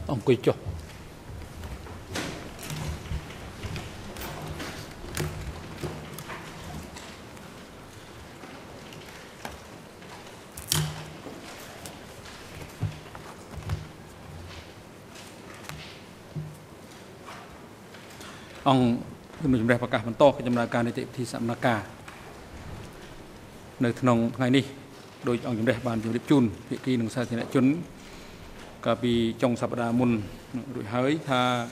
ông quỳ chúc ông mình đẹp cả phần to cái chấm ca này thì sắm là cả nơi thằng ngày đi đôi ông đẹp bàn chụp chun vị kỳ nông sản thì lại chun cả vì trong sập đà môn đội hới tha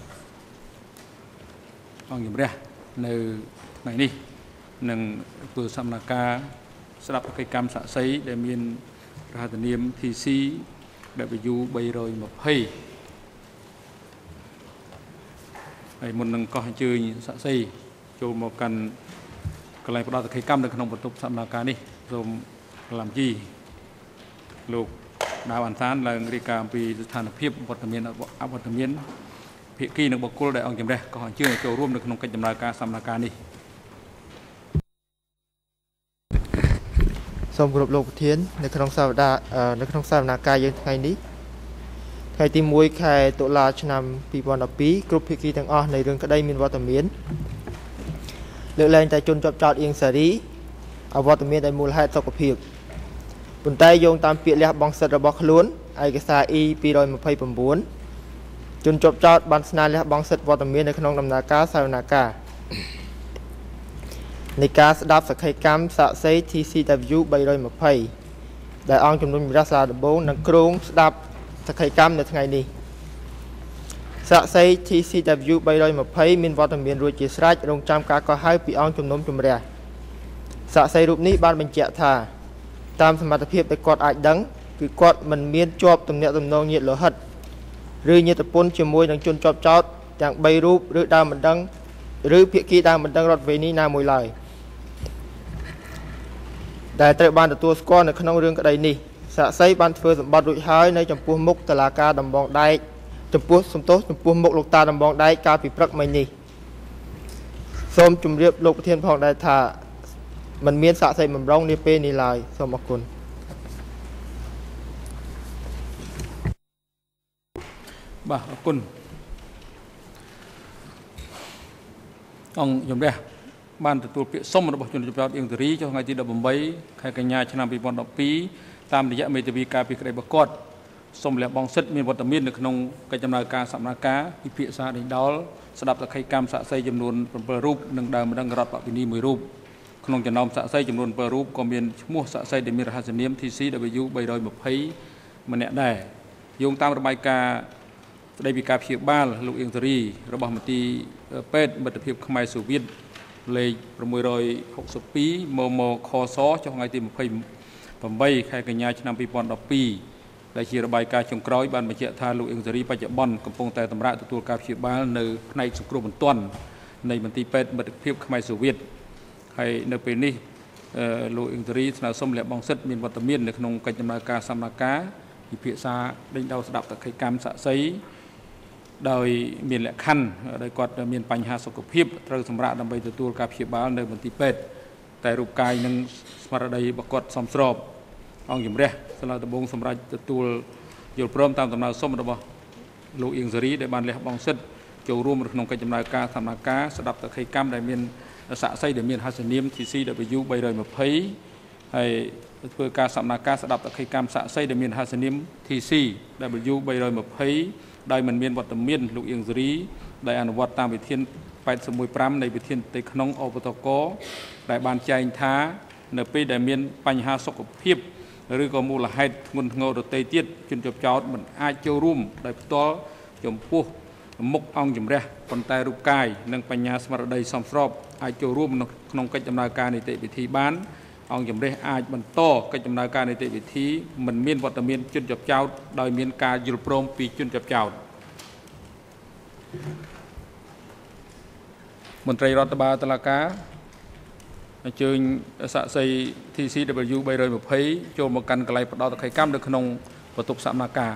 ông đẹp nơi ngày đi nâng vừa sắm là ca sẽ đáp cái cam sạ sấy để miền ra từ niệm thì si để bị du bay rồi một hay hay một nâng coi chơi sạ sấy cho một cần cái này bắt đầu cái cam được không bật tục sắm là ca đi rồi làm gì lục đào ảnh sáng là người cam vì thành phiếp vật miền áp vật miền hiện kỳ được bậc cô đại ông chấm đây có hỏi chưa choរួមđược trong cách chấm là ca sắm là ca đi xong group lục thiênในក្នុងសវតានៅក្នុងសវនាការយើងថ្ងៃនេះថ្ងៃទី1ខែតុលាឆ្នាំ2012គ្រប់ភាគីទាំងអស់នៃរឿងក្តីមានវត្តមានលើកលែងតែជនជាប់ចោតអៀងសារីអវត្តមានដោយមូលហេតុសុខភាពប៉ុន្តែយោងតាមពាក្យលះបង់សិទ្ធិរបស់ខ្លួនឯកសារ E229 ជនជាប់ចោតបានស្នើលះបង់សិទ្ធិវត្តមាននៅក្នុងដំណើរការសវនាការនៃការស្ដាប់សក្ខីកម្មសាកសី TCW 320ដែលអង្គជំនុំជម្រះសាលាដំបងនឹងគ្រងស្ដាប់សក្ខីកម្មនៅថ្ងៃនេះសាកសី TCW 320មានវត្តមានរួចជាស្រេចរងចាំការកោះហៅពីអង្គជំនុំជម្រះសាកសីរូបនេះបានបញ្ជាក់ថាតាមសមត្ថភាពដែលគាត់អាចដឹងគឺគាត់មិនមានជាប់ទំនាក់ទំនងញាតិលោហិតឬញាតិពន្ធជាមួយនឹងជនជាប់ចោតទាំង3រូបឬដើមមិនដឹងឬភាគីដើមមិនដឹងរដ្ឋវេនីណាមួយឡើយដែលត្រូវបានទទួលស្គាល់នៅក្នុងរឿងក្តីនេះសាកសីបានធ្វើសម្បត្តិរួចហើយនៅចំពោះមុខតុលាការដំបងដែកចំពោះមុខលោកតាដំបងដែកកាលពីព្រឹកមិញនេះសូមជម្រាបលោកប្រធានផងដែរថាมันមានសាកសីបំរុងនាពេលនេះឡើយសូមអរគុណបាទអរគុណអង្គជំរះបានទទួលពាក្យសុំរបស់ជនជាប់ចោតអៀងសេរីចុះថ្ងៃទី18ខែកញ្ញាឆ្នាំ2012តាមរយៈមេធាវីការពីក្តីបកគាត់សុំលះបង់សិទ្ធិមានវត្តមាននៅក្នុងកិច្ចដំណើរការសកម្មភាពពិភាក្សាដេញដោលស្ដាប់សក្ខីកម្មសាកសីចំនួន7រូបនិងដើមម្ដងរដ្ឋបព្វនី1រូបក្នុងចំណោមសាកសីចំនួន7រូបក៏មានឈ្មោះសាកសីដែលមានរហស្សនាម TCW 320ម្នាក់ដែរយោងតាមរបាយការណ៍ស្ដីពីការព្យាបាលលោកអៀងសេរីរបស់មន្ទីរពេទ្យមិត្តភាពខ្មែរសូវៀតលេខ662មខសចុះថ្ងៃទី28ខែកញ្ញាឆ្នាំ2012ដែលជារបាយការណ៍ចុងក្រោយបានបញ្ជាក់ថាលោកអៀងសេរីបច្ចុប្បន្នកំពុងតែសម្រាប់ទទួលការព្យាបាលនៅផ្នែកសង្គ្រោះបន្ទាន់នៃមន្ទីរពេទ្យមិត្តភាពខ្មែរសូវៀតហើយនៅពេលនេះលោកអៀងសេរីស្នើសុំលះបង់សិទ្ធិមានវត្តមាននៅក្នុងកិច្ចដំណើរការសកម្មភាពពិភាក្សាដេញដោលស្ដាប់សក្ខីកម្មសាកសីដោយមានលក្ខខណ្ឌដោយគាត់មានបញ្ហាសុខភាពត្រូវសម្រាប់ដើម្បីទទួលការព្យាបាលនៅមន្ទីរពេទ្យតែរូបកាយនិងស្មារតីរបស់គាត់សមស្របអង្គជំរះសាលាដំបងសម្រាប់ទទួលយល់ព្រមតាមដំណើរសុំរបស់លោកអៀងសេរីដែលបានលះបង់សិទ្ធិចូលរួមក្នុងកិច្ចដំណើរការសកម្មភាពស្ដាប់សក្ខីកម្មដែលមានសាកសីដែលមានហស្សនាម TCW 320ហើយធ្វើការសកម្មភាពស្ដាប់សក្ខីកម្មសាកសីដែលមានហស្សនាម TCW 320ដោយមិនមានវត្តមានលោកអៀងសេរីដែលអនុវត្តតាមវិធាន815នៃវិធានទីក្នុងអបតកដែលបានចែងថានៅពេលដែលមានបញ្ហាសុខភាពឬក៏មូលហេតុធ្ងន់ធ្ងរដទៃទៀតជនជាប់ចោតមិនអាចចូលរួមដោយផ្ទាល់ចំពោះមុខអង្គជំរះប៉ុន្តែរូបកាយនិងបញ្ញាស្មារតីសមស្របអាចចូលរួមក្នុងកិច្ចដំណើរការនីតិវិធីបានអង្គជំរះអាចបន្តកិច្ចដំណើរការនីតិវិធីមិនមានវត្តមានជនជាប់ចោតដោយមានការយល់ព្រមពីជនជាប់ចោតមន្ត្រីរដ្ឋបាលតុលាការអញ្ជើញសាកសី TCW 320ចូលមកកាន់កន្លែងផ្ដោតសក្ខីកម្មនៅក្នុងបន្ទប់សកម្មភាព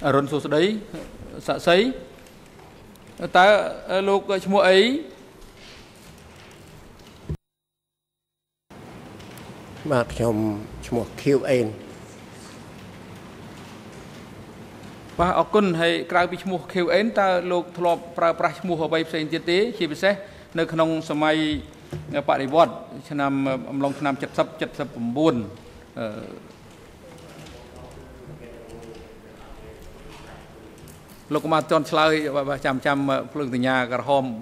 រុនសួស្ដីសាក់សីតើលោកឈ្មោះអីបាទខ្ញុំឈ្មោះ QN បាទអរគុណហើយក្រៅពីឈ្មោះ QN តើលោកធ្លាប់ប្រើប្រាស់ឈ្មោះអ្វីផ្សេងទៀតទេជាពិសេសនៅក្នុងសម័យបដិវត្តឆ្នាំអំឡុងឆ្នាំ70 79លោកកុមារចន់ឆ្លើយចាំភ្លើងសញ្ញាក្រហម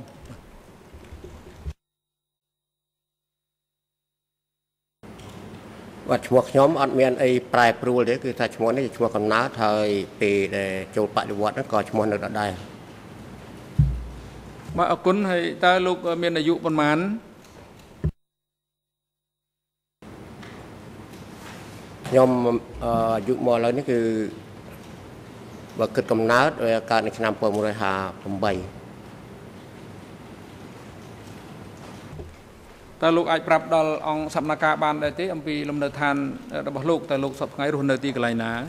បាទឈ្មោះខ្ញុំអត់មានអីប្រែប្រួលទេគឺថាឈ្មោះនេះជាឈ្មោះកំណើតហើយពេលដែលចូលបដិវត្តន៍ហ្នឹងក៏ឈ្មោះនៅដដែលបាទអរគុណហើយតើលោកមានអាយុប៉ុន្មានខ្ញុំអាយុមកឡើយនេះគឺបើគិតកំណើតវាកើតនៅឆ្នាំ1958 តើលោកអាចប្រាប់ដល់អង្គសកម្មការបានដែរទេអំពីលំនៅឋានរបស់លោកតើលោកសពថ្ងៃរស់នៅទីកន្លែងណា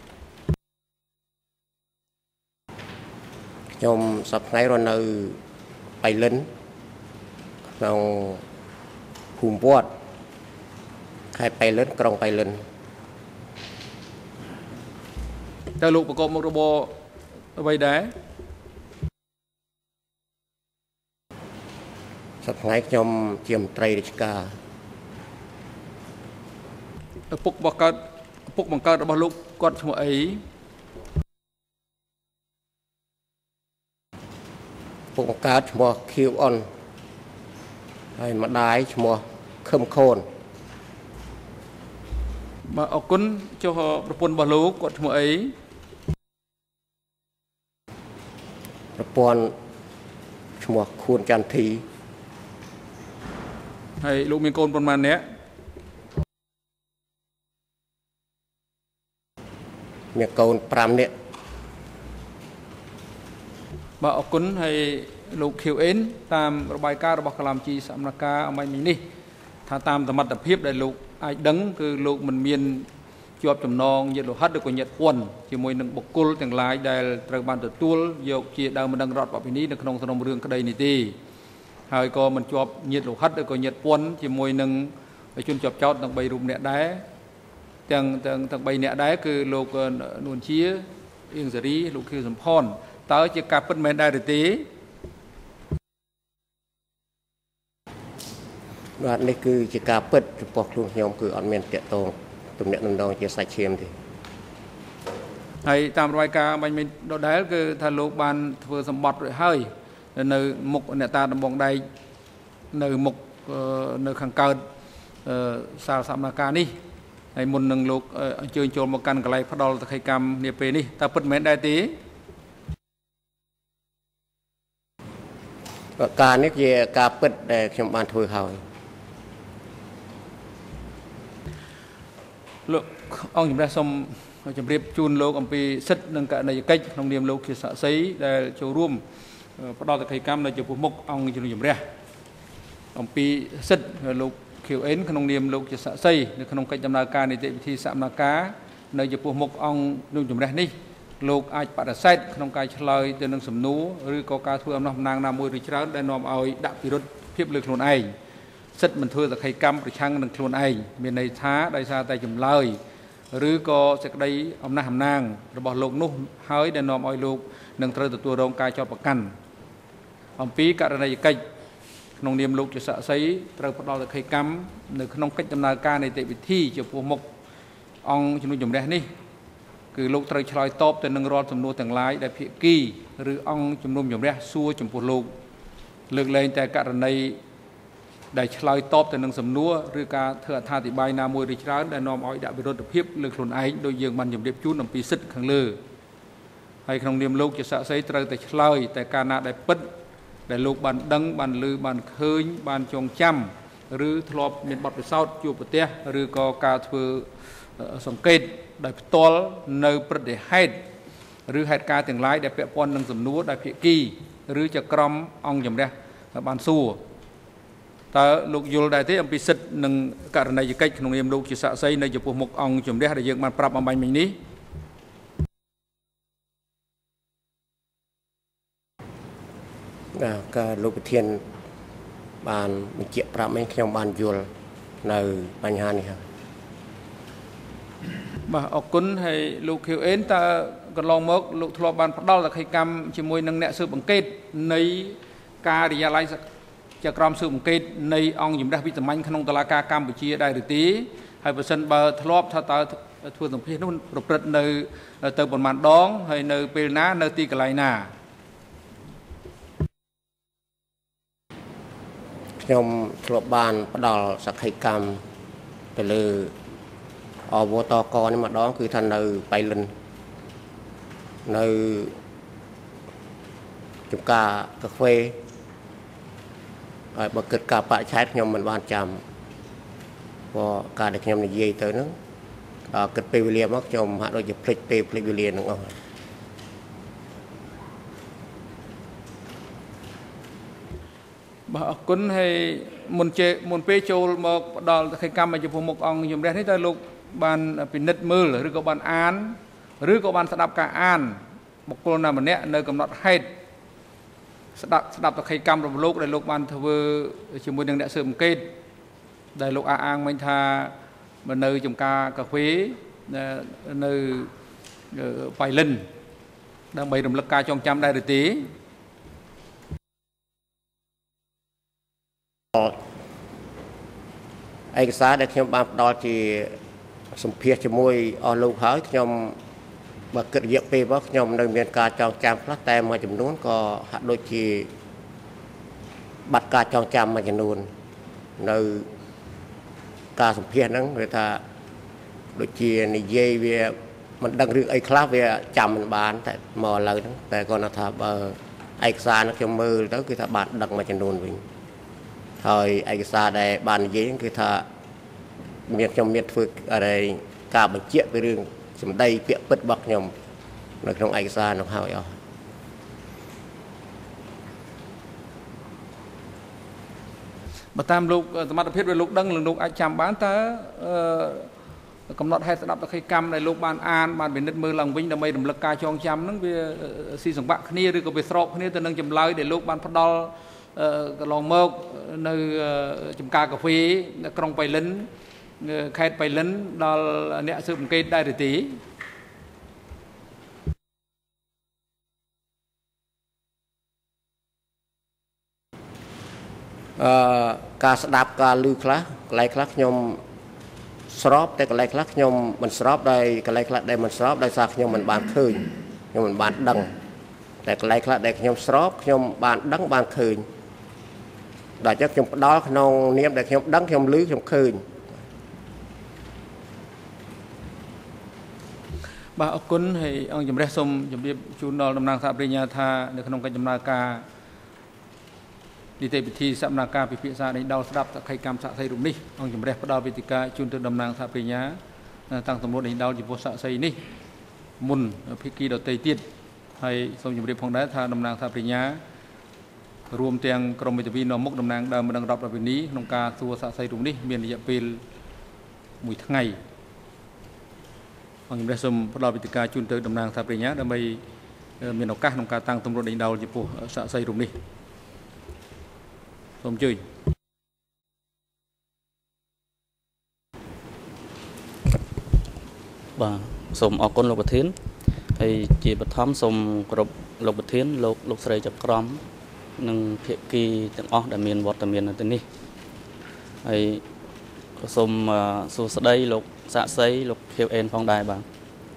ខ្ញុំសពថ្ងៃរស់នៅបៃលិនក្នុងភូមិវត្តខេត្តបៃលិនក្រុងបៃលិនតើលោកប្រកបមុខរបរអ្វីដែរសប្តាហ៍ខ្ញុំជាមន្ត្រីរាជការឪពុកបង្កើតរបស់លោកគាត់ឈ្មោះអីពុកបង្កើតឈ្មោះ QN ហើយម្ដាយឈ្មោះខឹមខូនបាទអរគុណចុះប្រពន្ធរបស់លោកគាត់ឈ្មោះអីប្រពន្ធឈ្មោះខួនចន្ទធីហើយលោកមានកូនប៉ុន្មាននាក់មានកូន5នាក់បាទអរគុណហើយលោក QN តាមរបាយការណ៍របស់កាឡាមជីសកម្មការអំបញ្ញនេះថាតាមសមត្ថភាពដែលលោកអាចដឹងគឺលោកមិនមានជាប់ចំណងញាតិលោហិតឬក៏ញាតិពន្ធជាមួយនឹងបុគ្គលទាំងឡាយដែលត្រូវបានទទួលយកជាដើមម្ដងរដ្ឋបព្វនីនៅក្នុងសំណុំរឿងក្តីនេះទេហើយក៏មិនជាប់ញាតិលោហិតឬក៏ញាតិពន្ធជាមួយនឹងជនជាប់ចោទទាំង3រូបអ្នកដែរទាំង3អ្នកដែរគឺលោកនួនជាអៀងសេរីលោកខៀវសំផនតើជាការពិតមែនដែរឬទេបាទនេះគឺជាការពិតចំពោះខ្លួនខ្ញុំគឺអត់មានតាក់ទងទំនាក់ទំនងជាសាច់ឈាមទេហើយតាមរបាយការណ៍បាញ់មិញដដែលគឺថាលោកបានធ្វើសម្បត្តិរួចហើយនៅមុខអ្នកតាដំបងដែកនៅមុខនៅខាងកើតសាលសកម្មការនេះហើយមុននឹងលោកអញ្ជើញចូលមកកាន់កន្លែងផ្ដាល់សក្ខីកម្មនាពេលនេះតើពិតមែនដែរទេការនេះជាការពិតដែលខ្ញុំបានធ្វើហើយលោកអង្គជំរះសូមជម្រាបជូនលោកអំពីសិទ្ធិនិងករណីកិច្ចក្នុងនាមលោកជាសាក្សីដែលចូលរួមផ្ដល់សក្ខីកម្មនៅចំពោះមុខអង្គជំរះអំពីសិទ្ធិលោក QN ក្នុងនាមលោកជាសាក្សីនៅក្នុងកិច្ចដំណើរការនីតិវិធីសកម្មការនៅចំពោះមុខអង្គជំរះនេះលោកអាចបដិសេធក្នុងការឆ្លើយទៅនឹងសំណួរឬក៏ការធ្វើអំណះអំណាងណាមួយឬច្រើនដែលនាំឲ្យដាក់ពិរុទ្ធភាពលើខ្លួនឯងសិទ្ធិមិនធ្វើសក្ខីកម្មប្រឆាំងនឹងខ្លួនឯងមានន័យថាដោយសារតែចម្លើយឬក៏សេចក្តីអំណះអំណាងរបស់លោកនោះហើយដែលនាំឲ្យលោកនឹងត្រូវទទួលរងការចោទប្រកាន់អំពីករណីកិច្ចក្នុងនាមលោកជាសាក្សីត្រូវផ្ដល់សក្ខីកម្មនៅក្នុងកិច្ចដំណើរការនីតិវិធីចំពោះមុខអង្គជំនុំជម្រះនេះគឺលោកត្រូវឆ្លើយតបទៅនឹងរាល់សំណួរទាំងឡាយដែលភាគីឬអង្គជំនុំជម្រះសួរចំពោះលោកលើកលែងតែករណីដែលឆ្លើយតបទៅនឹងសំណួរឬការធ្វើអត្ថាធិប្បាយណាមួយឬច្រើនដែលនាំឲ្យដាក់វិរុទ្ធភាពលើខ្លួនឯងដោយយើងបានជម្រាបជូនអំពីសិទ្ធិខាងលើហើយក្នុងនាមលោកជាសាក្សីត្រូវតែឆ្លើយតែការណាដែលពិតដែលលោកបានដឹងបានឮបានឃើញបានចងចាំឬធ្លាប់មានបទពិសោធន៍ជួបប្រទះឬក៏ការធ្វើសង្កេតដោយផ្ទាល់នៅព្រឹត្តិហេតុឬហេតុការណ៍ទាំងឡាយដែលពាក់ព័ន្ធនឹងសំណួរដែលភាគីឬជាក្រុមអង្គជំរះបានសួរតើលោកយល់ដែរទេអំពីសិទ្ធិនិងករណីកិច្ចក្នុងនាមលោកជាសាក្សីនៅចំពោះមុខអង្គជំរះដែលយើងបានប្រាប់អំបញ្ញមិញនេះ cái lúc thiên bàn mình chịu prap mấy trong bàn dùl nơi bàn hà này mà ở quân hay lúc hiểu ến ta còn lòng mốc lúc thua bàn bắt đầu là khi cam chỉ môi nâng nẹt sự bằng kết này ca đi ra lạiจะกรอมสื่อมเกตในองค์ยิมได้พิจารณาขนมตลาดกัมพูชีได้หรือตีให้เปอร์เซ็นต์บาทลบถ้าตาทั่วทั้งประเทศนู้นปรับในเติมประมาณดองให้ในเปลน่าในตีกะไลน่ายมทลบบานประดอลสักให้กรรมไปเลยอวตกนี่มาดองคือท่านในไปลินในจุกกากาแฟบกิดกาปะใช้ขยมมันบานจำพอการเด็กขยมในเย่เตอร์นึงกิดไปวิเลียมักขยมหาโดยจะพลิกไปพลิกวิเลียนึงบ่คนให้มุนเจมุนเปโจมาดอลใครกรรมมาจะพมกองยมแรกที่ได้ลูกบานเป็นนิดมือหรือก็บานอ่านหรือก็บานสดับการอ่านบุคคลนั้นมันเนี้ยในกำหนดให้สดับตะไคร่กรรมระลูกได้ลูกบานทวีชิมวยยังได้เสริมเกตได้ลูกอ่างมันทามันในจมกากาแฟในไปเล่นดังใบดำลักกาจองจำได้หรือตีเอกสารได้ขยมบานดอที่สมเพียรชิมวยอลูกหายขยมบกิดเยอะไปเพราะขยมในเมียนกาจองจำพระแต่มาจำนวนก็หัดโดยที่บัตรการจองจำมาจำนวนในการสมเพียรนั้นเลยถ้าโดยที่ในเย่เวียมันดังเรื่องไอ้คลาสเวียจำมันบานแต่มอเลยนั้นแต่ก็นะถ้าเอกสารนักขยมมือแล้วคือถ้าบัตรดังมาจำนวนวิ่งthời aiksa đây bàn giấyคือถ้าเมียนtrongเมียนฝึกอะไรการบัญชีไปเรื่องสมได้เปียปิดบักยมในtrong aiksa nó hao yo มาตามลูกสมัติเพชรเป็นลูกดังหรือลูกอาจำบ้านแต่กำหนดให้สดับตะไคร่กรรมในลูกบ้านอ่านบ้านเป็นนิดมือหลังวิ่งดำไม่ดำลักกาจองจำนั่งไปสีสังบะนี้หรือก็ไปสอบนี้แต่นั่งจำเลยในลูกบ้านพดอลก็ลองเมื่อในจมกากาแฟกรงไปลิ้นแคดไปลิ้นดอลเนี่ยสืบเกตได้หรือตีการสดับการลือคลาไล่คลาขยมสอบแต่ก็ไล่คลาขยมมันสอบได้ก็ไล่คลาได้มันสอบได้ซากขยมมันบานคืนขยมมันบานดังแต่ก็ไล่คลาได้ขยมสอบขยมบานดังบานคืนได้จากขยมดอลขนองเนียมได้ขยมดังขยมลือขยมคืนบ่าวคุณให้องค์ยมเรศมยมเรียบจูนดอลดำนางสาปริญญาธาในขนมการจำนากาดีเตปิธีสัมนาการพิพิธาในดาวสดับตะไคร่กรรมสะไซรุ่มนี้องค์ยมเรศพระดาววิติกาจูนตัวดำนางสาปริญญาตั้งสมมติในดาวจิโพสะไซนี้มุนพิกีดาวเตยติดให้สมยมเรียบพงได้ธาดำนางสาปริญญารวมเตียงกรมวิทยาวินอมุกดำนางดาวมาดังรับระเบิดนี้ขนมกาตัวสะไซรุ่มนี้มีระยะปีมุยทั้งไงองค์ยมเรศมพระดาววิติกาจูนตัวดำนางสาปริญญาดำไปมีนกกาขนมกาตั้งสมมติในดาวจิโพสะไซรุ่มนี้สมจุยบ่าสมออกคนโลกประเทศให้จีบทอมสมกรบโลกประเทศโลกใส่จับกรอมหนึ่งเพียกีจังอ๋อดามีนวอดดามีนนั่นตัวนี้ให้สมสูสได้โลกสะไซโลกเทียวเอ็นฟองได้บ้าง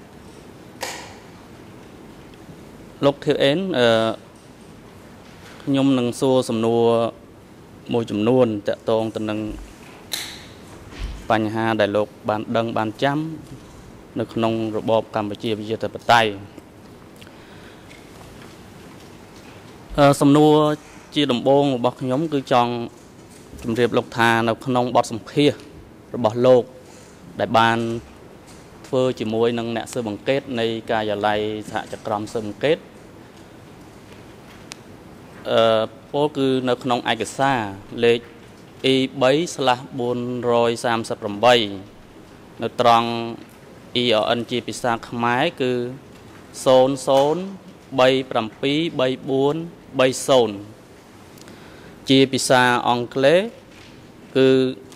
โลกเทียวเอ็นยมหนังสูสมนัวมวยจำนวนแต่ตรงตำแหน่งปัญหาได้โลกบานดังบานจ้ำในขนมระบบกัมพูชีวิจิตรปไตยสำนวนจีดมบงบอกยมคือจองจำเรียบโลกธาในขนมบอดสมเพียระบบโลกได้บานเฟื่อจีมวยนังเนเสือบังเกตในกายไลสหจักรมเสือบังเกตโป้คือในขนมไอเกซ่าเลขอีใบสลับบนรอย30 ใบในตรองอีอันจีพิซาขมายคือโซนใบปรำปีใบบุญใบโซนជាភាសាអង់គ្លេសគឺ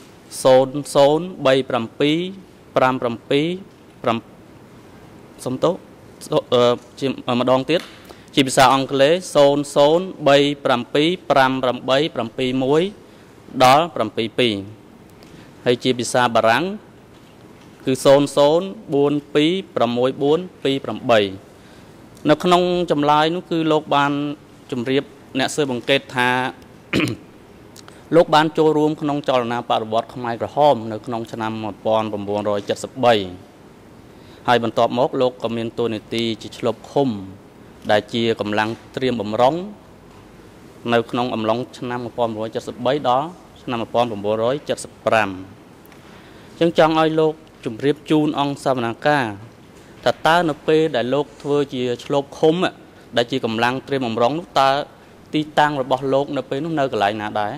003757សំទោជាម្ដងទៀតជាភាសាអង់គ្លេស00375871ដល់72ហើយជាភាសាបារាំងគឺ00426428នៅក្នុងចម្លើយនោះគឺលោកបានជម្រាបអ្នកស៊ើបអង្កេតថា លោកបានចូលរួមក្នុងចលនាបដិវត្តន៍ខ្មែរក្រហមនៅក្នុងឆ្នាំ1973ហើយបន្ទាប់មកលោកក៏មានតួនាទីជាឆ្លប់ឃុំដែលជាកម្លាំងត្រៀមបំរុងនៅក្នុងអំឡុងឆ្នាំ1973ដល់ឆ្នាំ1975ចឹងចង់ឲ្យលោកជម្រាបជូនអង្គសវនាការថាតើនៅពេលដែលលោកធ្វើជាឆ្លប់ឃុំដែលជាកម្លាំងត្រៀមបំរុងនោះតើទីតាំងរបស់លោកនៅពេលនោះនៅកន្លែងណាដែរ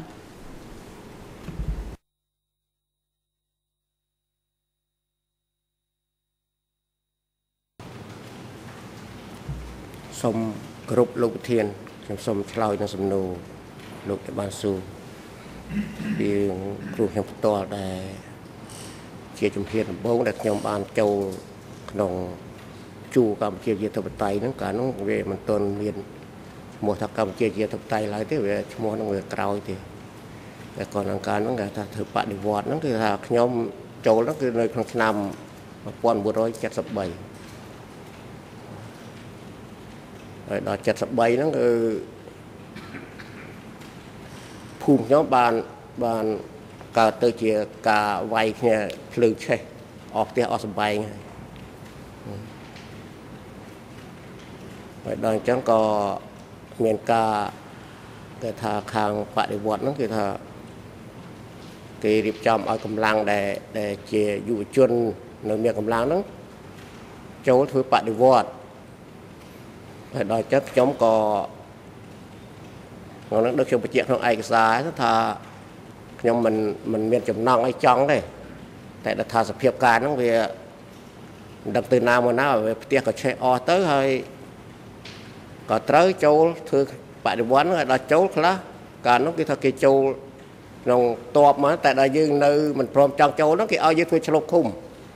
សូមគ្រប់លោកប្រធានខ្ញុំសូមឆ្លើយនៅសំណួរលោកដែលបានសួរពីគ្រូខ្ញុំផ្ទាល់ដែលជាជំហានដំបូងដែលខ្ញុំបានចូលក្នុងជួរកម្ពុជាជាធិបតេយ្យហ្នឹងកាលនោះវាមិនទាន់មានឈ្មោះថាកម្ពុជាជាធិបតេយ្យឡើយទេវាឈ្មោះហ្នឹងវាក្រោយទេតែก่อนអង្គការហ្នឹងគេថាធ្វើបដិវត្តន៍ហ្នឹងគឺថាខ្ញុំចូលហ្នឹងគឺនៅក្នុងឆ្នាំ1973ហើយដល់73ហ្នឹងគឺភូមិខ្ញុំបានកើតទៅជាការវាយគ្នាភ្លើងឆេះអស់ផ្ទះអស់សម្បែងហើយដល់អញ្ចឹងក៏មានការគេថាខាងបដិវត្តន៍ហ្នឹងគឺថាគេរៀបចំឲ្យកម្លាំងដែលជាយុវជននៅមានកម្លាំងហ្នឹងចូលធ្វើបដិវត្តន៍ហើយដល់ចឹងខ្ញុំក៏ក្នុងនោះដូចខ្ញុំបញ្ជាក់ក្នុងឯកសារថាខ្ញុំមិនមានចំណងអីចង់ទេតែដល់ថាសភាពការហ្នឹងវាមិនដឹងទៅណាមកណាវាផ្ទះក៏ឆេះអស់ទៅហើយក៏ត្រូវចូលធ្វើបដិវត្តន៍ហើយដល់ចូលខ្លះកាលនោះគេថាគេចូលក្នុងតបមកតែដល់យើងនៅមិនព្រមចង់ចូលហ្នឹងគេឲ្យយើងធ្វើឆ្លប់ឃុំ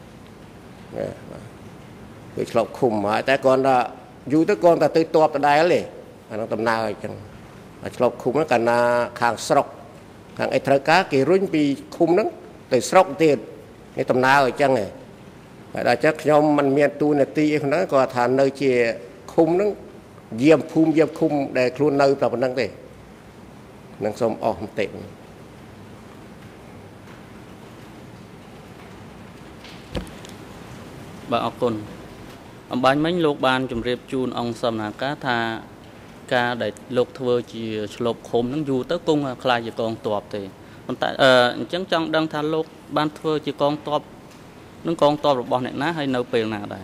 ធ្វើឆ្លប់ឃុំហើយតែគាត់ថាយូរទៅគាត់តែទៅតបដដែលទេអានោះដំណើរអញ្ចឹងឆ្លប់ឃុំហ្នឹងកាលណាខាងស្រុកខាងអីត្រូវការគេរុញពីឃុំហ្នឹងទៅស្រុកទៀតនេះដំណើរអញ្ចឹងហើយដល់ចឹងខ្ញុំមិនមានទូនាទីអីហ្នឹងគាត់ថានៅជាឃុំហ្នឹងយាមភូមិយាមឃុំដែលខ្លួននៅតែប៉ុណ្្នឹងទេនឹងសូមអស់បន្តិចបាទអរគុណអំបញ្ញមិញលោកបានជម្រាបជូនអង្គសវនាការថាការដែលលោកធ្វើជាឆ្លប់ឃុំហ្នឹងយូរទៅគង់ខ្លាចជាកងទ័ពទេប៉ុន្តែអញ្ចឹងចង់ដឹងថាលោកបានធ្វើជាកងទ័ពនឹងកងទ័ពរបស់អ្នកណាហើយនៅពេលណាដែរ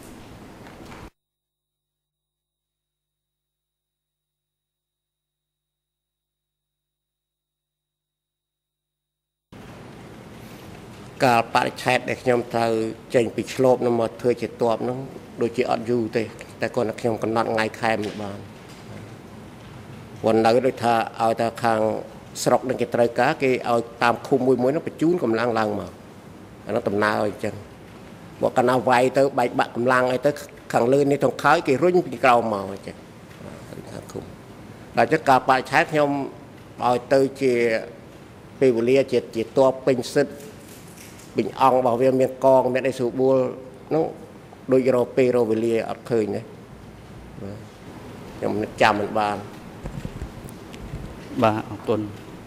កាលបរិច្ឆេទដែលខ្ញុំត្រូវចេញពីឆ្លប់នោះមកធ្វើជាទ័ពនោះដូចជាអត់យូរទេតែគាត់ថាខ្ញុំកំណត់ថ្ងៃខែមិនបានวันនៅដូចថាឲ្យតែខាងស្រុកនឹងគេត្រូវការគេឲ្យតាមឃុំមួយនោះបញ្ជូនកម្លាំងឡើងមកអានោះដំណើរអញ្ចឹងបើកាលណាវាយទៅបែកបាក់កម្លាំងអីទៅខាងលើនេះថងខើយគេរុញពីក្រោមមកអញ្ចឹងខាងឃុំដល់ចឹងកាលបរិច្ឆេទខ្ញុំឲ្យទៅជាពេលវេលាជាទ័ពពេញសិទ្ធិពេញអង្គរបស់វាមានកងមានអីស្រួលបួលនោះដូចរកពេលរកវេលាអត់ឃើញទេខ្ញុំនឹកចាំមិនបានបាទអរគុណ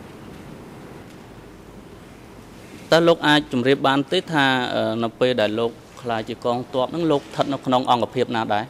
តើលោកអាចជម្រាបបានទេថានៅពេលដែលលោកខ្លាចជាកងទ័ពហ្នឹងលោកស្ថិតនៅក្នុងអង្គភាពណាដែរ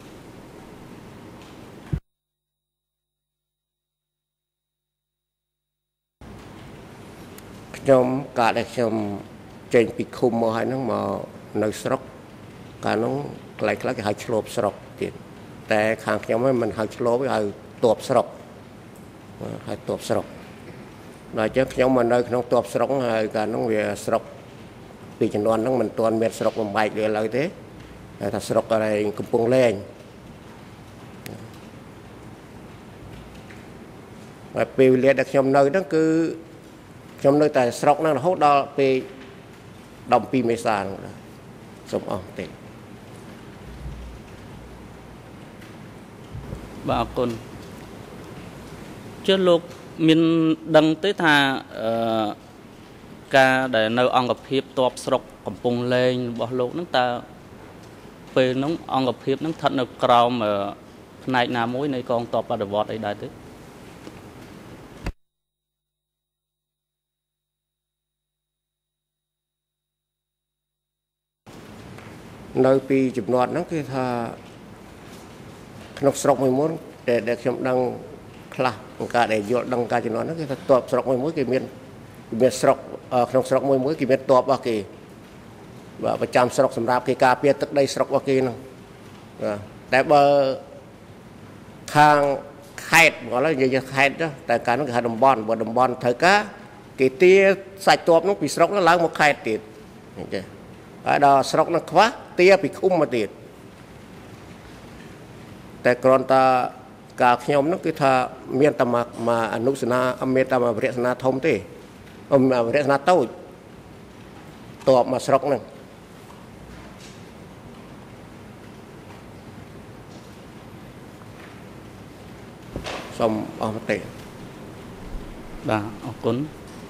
ខ្ញុំកាលដែលខ្ញុំចេញពីឃុំមកហើយហ្នឹងមកនៅស្រុកកាលនោះកន្លែងខ្លះគេហៅឆ្លប់ស្រុកទៀតតែខាងខ្ញុំមិនហៅឆ្លប់ទេហៅទ័ពស្រុកហើយទ័ពស្រុកដល់ចឹងខ្ញុំមកនៅក្នុងទ័ពស្រុកហើយកាលនោះវាស្រុកពីជំនាន់ហ្នឹងមិនទាន់មានស្រុកបំបែកវាឡើយទេតែថាស្រុកកន្លែងកំពង់លែង màពេលវេលាដែលខ្ញុំនៅហ្នឹងគឺខ្ញុំនៅតែស្រុកហ្នឹងរហូតដល់ពេល12មេសាហ្នឹងសូមអរទេបាទអរគុណជឿលោកមានដឹងទេថាការដែលនៅអង្គភាពតបស្រុកកំពង់លែងរបស់លោកហ្នឹងតើពេលហ្នឹងអង្គភាពហ្នឹងស្ថិតនៅក្រោមផ្នែកណាមួយនៃកងទ័ពបដិវត្តអីដែរទេនៅពីចំនួនហ្នឹងគឺថាក្នុងស្រុកមួយមុនដែលខ្ញុំដឹងខ្លះការដែលយល់ដឹងការចំនួនហ្នឹងគឺថាតបស្រុកមួយគេមានស្រុកក្នុងស្រុកមួយគេមានតបរបស់គេបាទប្រចាំស្រុកសម្រាប់គេការពារទឹកដីស្រុករបស់គេហ្នឹងបាទតែបើខាងខេត្តមកឡើយនិយាយខេត្តតែកាលនោះគេហៅតំបន់បើតំបន់ត្រូវការគេទាសាច់តបនោះពីស្រុកនោះឡើងមកខេត្តទៀតអញ្ចឹងហើយដល់ស្រុកនោះខ្វះទាពីឃុំមកទៀតតែគ្រាន់តែការខ្ញុំនោះគឺថាមានតែមកអនុសនាមានតែមកវរៈសនាធំទេវរៈសនាតូចតបមកស្រុកហ្នឹងសូមអរទេបាទអរគុណ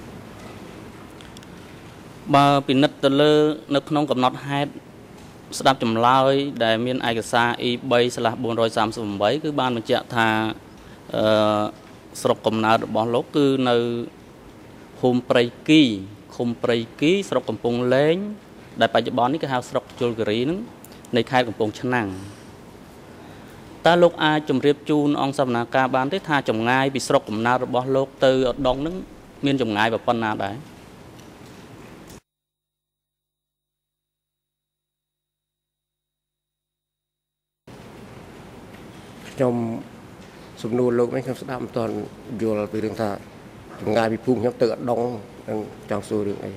បើពិនិត្យទៅលើនៅក្នុងកំណត់ហេតុស្ដាប់ចម្លើយដែលមានឯកសារ E3/438 គឺបានបញ្ជាក់ថាស្រុកកំណើតរបស់លោកគឺនៅភូមិព្រៃគីឃុំព្រៃគីស្រុកកំពង់លែងដែលបច្ចុប្បន្ននេះគេហៅស្រុកជលគិរីនឹងនៃខេត្តកំពង់ឆ្នាំងតើលោកអាចជម្រាបជូនអង្គសវនាការបានទេថាចម្ងាយពីស្រុកកំណើតរបស់លោកទៅឧដុង្គនឹងមានចម្ងាយប៉ុណ្ណាដែរខ្ញុំសំណួរលោកនេះខ្ញុំស្ដាប់មិនទាន់យល់ពីរឿងថាចម្ងាយពីភូមិខ្ញុំទៅឧដុង្គនឹងចង់សួររឿងអី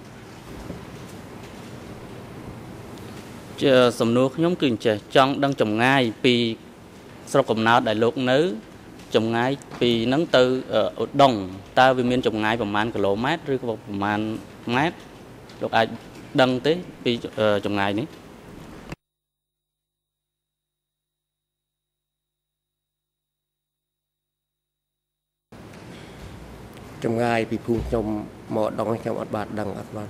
ជាសំណួរខ្ញុំគឺអញ្ចេះចង់ដឹងចម្ងាយពីស្រុកកំណើតដែលលោកនៅចម្ងាយពីហ្នឹងទៅឧដុង្គតើវាមានចម្ងាយប្រមាណគីឡូម៉ែត្រឬក៏ប្រមាណម៉ែត្រលោកអាចដឹងទេពីចម្ងាយនេះចម្ងាយពីភូមិខ្ញុំមកឧដុង្គខ្ញុំអត់បានដឹងអត់បាន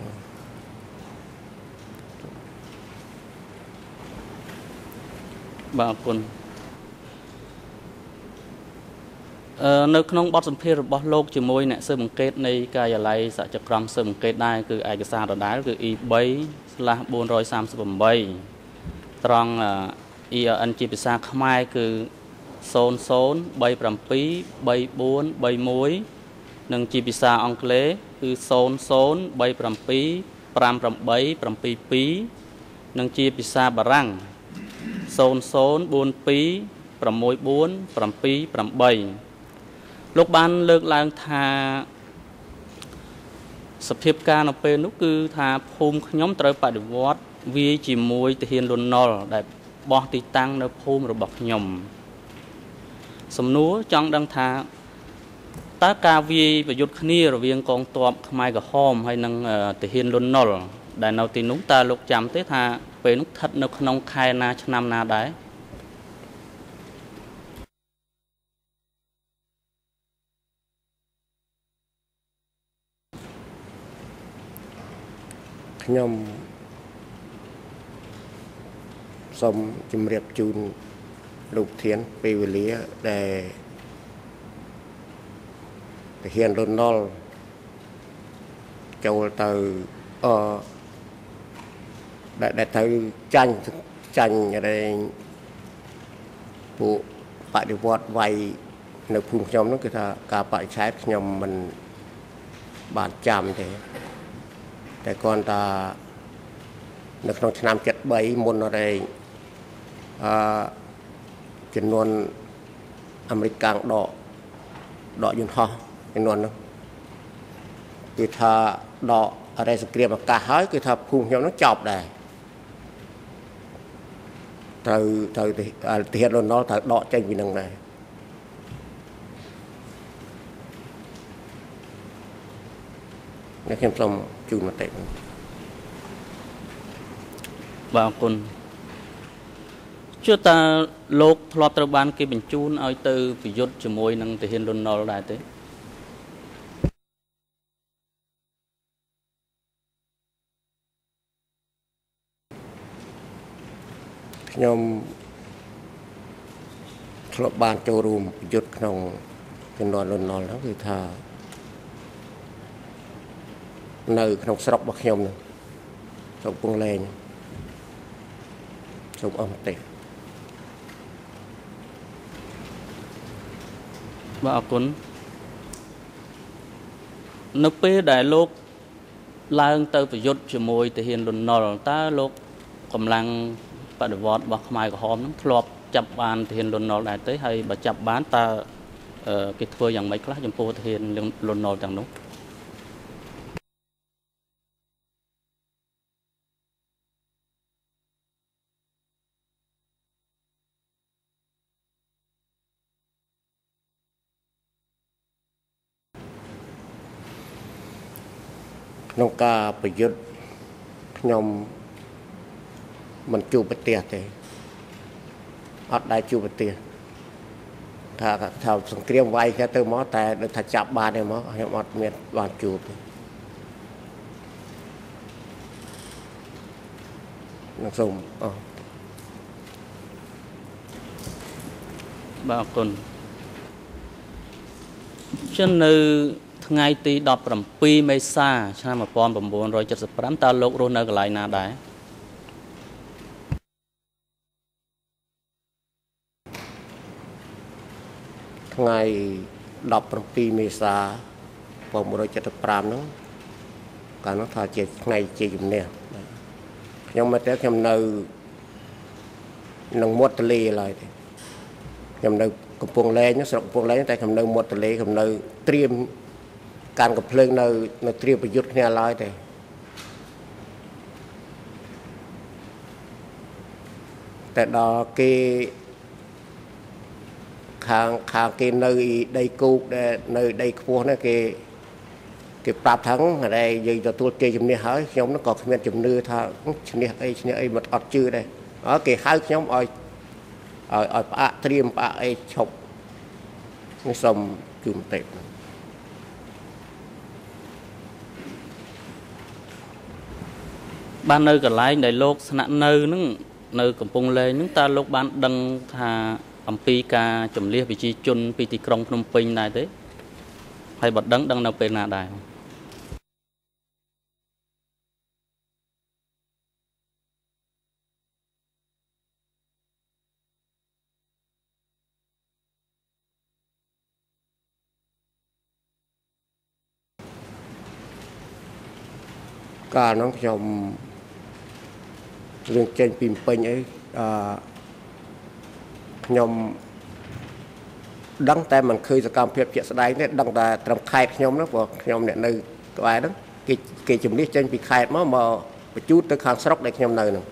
បាទអរគុណនៅក្នុងបទសម្ភាសន៍របស់លោកជាមួយអ្នកស៊ើបអង្កេតនៃការិយាល័យសហជក្រមស៊ើបអង្កេតដែរគឺឯកសារដដែលគឺ E3/438 ត្រង់ ERN ជាភាសាខ្មែរគឺ00373431និងជាភាសាអង់គ្លេសគឺ00375872និងជាភាសាបារាំង00426478លោកបានលើកឡើងថាសភាពការនៅពេលនោះគឺថាភូមិខ្ញុំត្រូវបដិវត្តវាយជាមួយទាហានលន់នល់ដែលបោះទីតាំងនៅភូមិរបស់ខ្ញុំសំណួរចង់ដឹងថាតើការវាយប្រយុទ្ធគ្នារវាងកងទ័ពខ្មែរក្រហមហើយនិងទាហានលន់នល់ដែលនៅទីនោះតើលោកចាំទេថាពេលនោះស្ថិតនៅក្នុងខែណាឆ្នាំណាដែរខ្ញុំសូមជម្រាបជូនលោកធានពេលវេលាដែលទាហានលន់នល់ចូលទៅដែលទៅចាញ់อะไรពួកបដិវត្តវាយនៅភូមិខ្ញុំនោះគឺថាការបដិឆេទខ្ញុំមិនបានចាំទេតែគ្រាន់តែនៅក្នុងឆ្នាំ73មុនរែងចំនួនអាមេរិកកាំងដកយន្តហោះចំនួននោះគឺថាដកអរិយសង្គ្រាមអាកាសហើយគឺថាភូមិខ្ញុំនោះចប់ដែរត្រូវទាហានលន់នល់ត្រូវដកចេញពីនឹងដែរអ្នកខ្ញុំសូមជូនមតិបាទអរគុណជឿតាលោកធ្លាប់ត្រូវបានគេបញ្ជូនឲ្យទៅប្រយុទ្ធជាមួយនឹងទាហានលន់នល់ដែរទេខ្ញុំធ្លាប់បានចូលរួមប្រយុទ្ធក្នុងជំនាន់លន់នល់ហ្នឹងគឺថានៅក្នុងស្រុករបស់ខ្ញុំហ្នឹងស្រុកពងលែងសូមអរគុណទេបាទអរគុណនៅពេលដែលលោកឡើងទៅប្រយុទ្ធជាមួយទាហានលន់នល់តើលោកកម្លាំងបដិវត្តរបស់ខ្មែរក្រហមហ្នឹងធ្លាប់ចាប់បានទាហានលន់នល់ដែរទេហើយបើចាប់បានតើគេធ្វើយ៉ាងម៉េចខ្លះចំពោះទាហានលន់នល់ទាំងនោះក្នុងការប្រយុទ្ធខ្ញុំមិនជួបប្រទេសទេអត់ដែរជួបប្រទេសថាសង្គ្រាមវាយគេទៅមកតែដូចថាចាប់បានទេមកខ្ញុំអត់មានបានជួបទេនឹងសូមអរបាទអរគុណចឹងនៅថ្ងៃទី 17 មេសា ឆ្នាំ 1975 តើលោករស់នៅកន្លែងណាដែរថ្ងៃ 17 មេសា 1975 ហ្នឹងកាលនោះថាជាថ្ងៃជ័យជំនះខ្ញុំមកតែខ្ញុំនៅនឹងមាត់ទន្លេឡើយទេខ្ញុំនៅកំពង់លែងស្រុកកំពង់លែងតែខ្ញុំនៅមាត់ទន្លេខ្ញុំនៅត្រៀមការកំភ្លើងនៅត្រៀមប្រយុទ្ធគ្នាឡើយទេតែដល់គេខាងគេនៅដីគោកដែលនៅដីខ្ពស់ហ្នឹងគេប្រាប់ថាតែយើងទទួលជ័យជំនះហើយខ្ញុំហ្នឹងក៏គ្មានជំនឿថាឈ្នះអីមិនអត់ជឿដែរគេហៅខ្ញុំឲ្យផ្អាកត្រៀមផ្អាកអីឈប់នេះសូមជូនមតិបាននៅកន្លែងដែលលោកស្នាក់នៅហ្នឹងនៅកំពង់លែងហ្នឹងតើលោកបានដឹងថាអំពីការជំលះប្រជាជនពីទីក្រុងភ្នំពេញដែរទេហើយបើដឹងនៅពេលណាដែរកាលនោះខ្ញុំរឿងចេញពីពេញអីខ្ញុំដឹងតែមិនឃើញសកម្មភាពជាក់ស្ដែងទេដឹងតែត្រឹមខេត្តខ្ញុំហ្នឹងព្រោះខ្ញុំអ្នកនៅក្បែរហ្នឹងគេជំនះចេញពីខេត្តមកបញ្ជូនទៅខាងស្រុកដែលខ្ញុំនៅហ្នឹង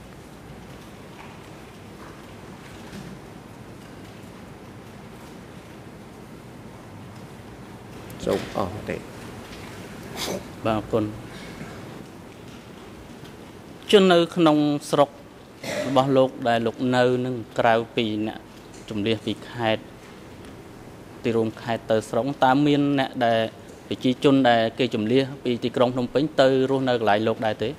សូមអរទេបាទអរគុណជននៅក្នុងស្រុករបស់លោកដែលលោកនៅនឹងក្រៅពីអ្នកជំនះពីខេត្តទីរួមខេត្តទៅស្រុកតើមានអ្នកដែលប្រជាជនដែលគេជំនះពីទីក្រុងភ្នំពេញទៅរស់នៅកន្លែងលោកដែរទេ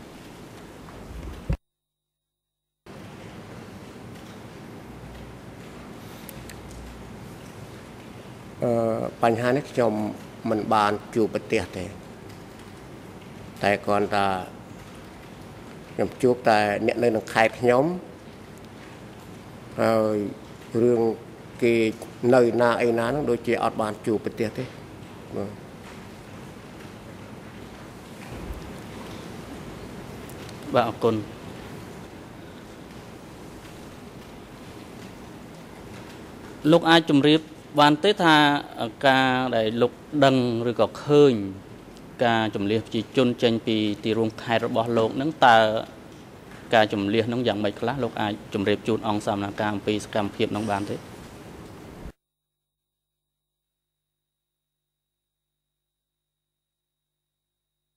បញ្ហានេះខ្ញុំមិនបានជួបប្រទេសទេតែគ្រាន់តែខ្ញុំជួបតែអ្នកនៅក្នុងខេត្តខ្ញុំហើយរឿងគេនៅណាអីណាហ្នឹងដូចជាអត់បានជួបប្រទេសទេបាទអរគុណលោកអាចជម្រាបបានទេថាការដែលលោកដឹងឬក៏ឃើញការជំលះប្រជាជនចេញពីទីរួមខេត្តរបស់លោកនឹងតើការជំលះនឹងយ៉ាងម៉េចខ្លះលោកអាចជម្រាបជូនអង្គសមាជិកអំពីសកម្មភាពនឹងបានទេអ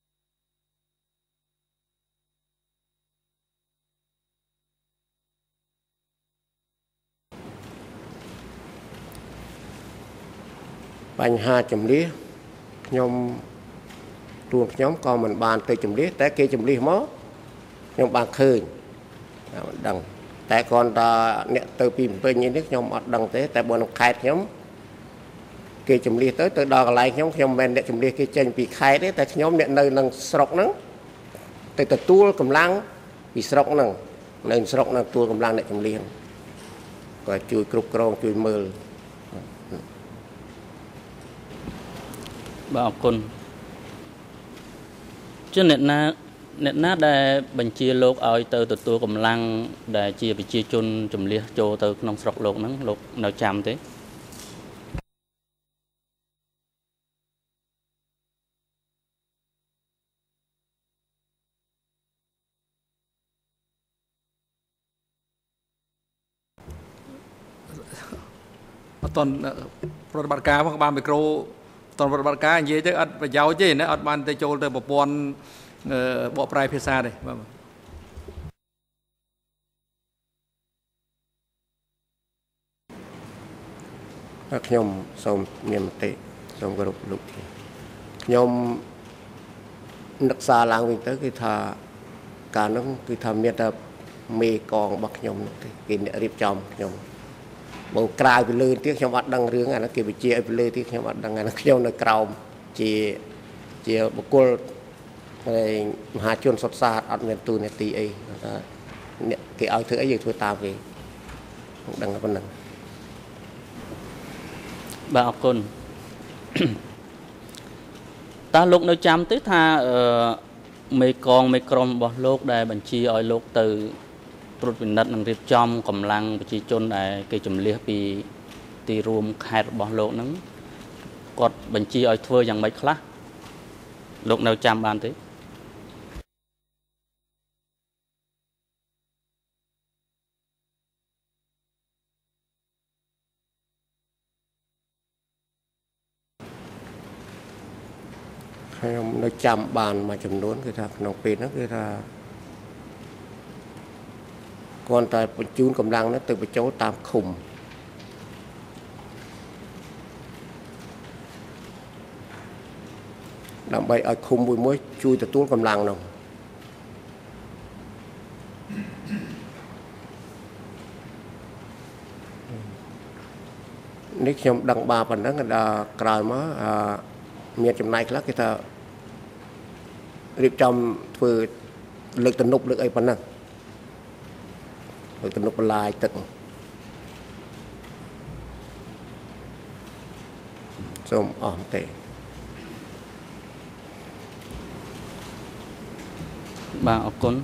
បញ្ហាចម្លៀសខ្ញុំខ្លួនខ្ញុំក៏មិនបានទៅចម្លៀសតែគេចម្លៀសមកខ្ញុំបានឃើញមិនដឹងតែគ្រាន់តែអ្នកទៅពីពេញនេះខ្ញុំអត់ដឹងទេតែបើនៅខេត្តខ្ញុំគេចម្លៀសទៅដល់កន្លែងខ្ញុំមិនមែនអ្នកចម្លៀសគេចេញពីខេត្តទេតែខ្ញុំអ្នកនៅនឹងស្រុកហ្នឹងទៅទទួលកម្លាំងពីស្រុកហ្នឹងនៅស្រុកហ្នឹងទទួលកម្លាំងអ្នកចម្លៀសក៏ជួយគ្រប់គ្រងជួយមើលបាទអរគុណជាអ្នកណាដែលបញ្ជាលោកឲ្យទៅទទួលកម្លាំងដែលជាប្រជាជនចម្លៀសចូលទៅក្នុងស្រុកលោកហ្នឹងលោកនៅចាំទេអត់តប្រតិបត្តិការផងបានមីក្រូតប្រតិបត្តិការនិយាយទៅអត់ប្រយោជន៍ទេណាអត់បានទៅចូលទៅប្រព័ន្ធបកប្រែភាសាទេបាទខ្ញុំសូមមានមតិសូមគោរពលោកខ្ញុំនឹកសារឡើងវិញទៅគឺថាការនោះគឺថាមានតែមេកងរបស់ខ្ញុំនោះទេគេអ្នករៀបចំខ្ញុំបើក្រៅពីលើទៀតខ្ញុំអត់ដឹងរឿងអានោះគេបញ្ជាឲ្យពីលើទៀតខ្ញុំអត់ដឹងអានោះខ្ញុំនៅក្រោមជាបុគ្គលមហាជនសុទ្ធសាធអត់មានទូនាទីអីថាអ្នកគេឲ្យធ្វើអីយើងធ្វើតាមគេខ្ញុំដឹងតែប៉ុណ្្នឹងបាទអរគុណតើលោកនៅចាំទេថាមេកងមេក្រុមរបស់លោកដែលបញ្ជាឲ្យលោកទៅត្រួតពិនិត្យនិងរៀបចំកម្លាំងប្រជាជនដែលគេចម្លៀសពីទីរួមខេត្តរបស់លោកហ្នឹងគាត់បញ្ជាឲ្យធ្វើយ៉ាងម៉េចខ្លះលោកនៅចាំបានទេខ្ញុំនៅចាំបានមួយចំនួនគឺថាក្នុងពេលហ្នឹងគឺថាគាត់តែបញ្ជូនកម្លាំងនោះទៅបញ្ចូលតាមឃុំដើម្បីឲ្យឃុំមួយជួយទទួលកម្លាំងនោះនេះខ្ញុំដឹងបានប៉ុណ្ណឹងដល់ក្រោយមកមានចំណាយខ្លះគេថារៀបចំធ្វើលើកទំនប់លើកអីប៉ុណ្ណឹងលើកទំនប់បន្លាយទឹកសូមអរទេបាទអរគុណ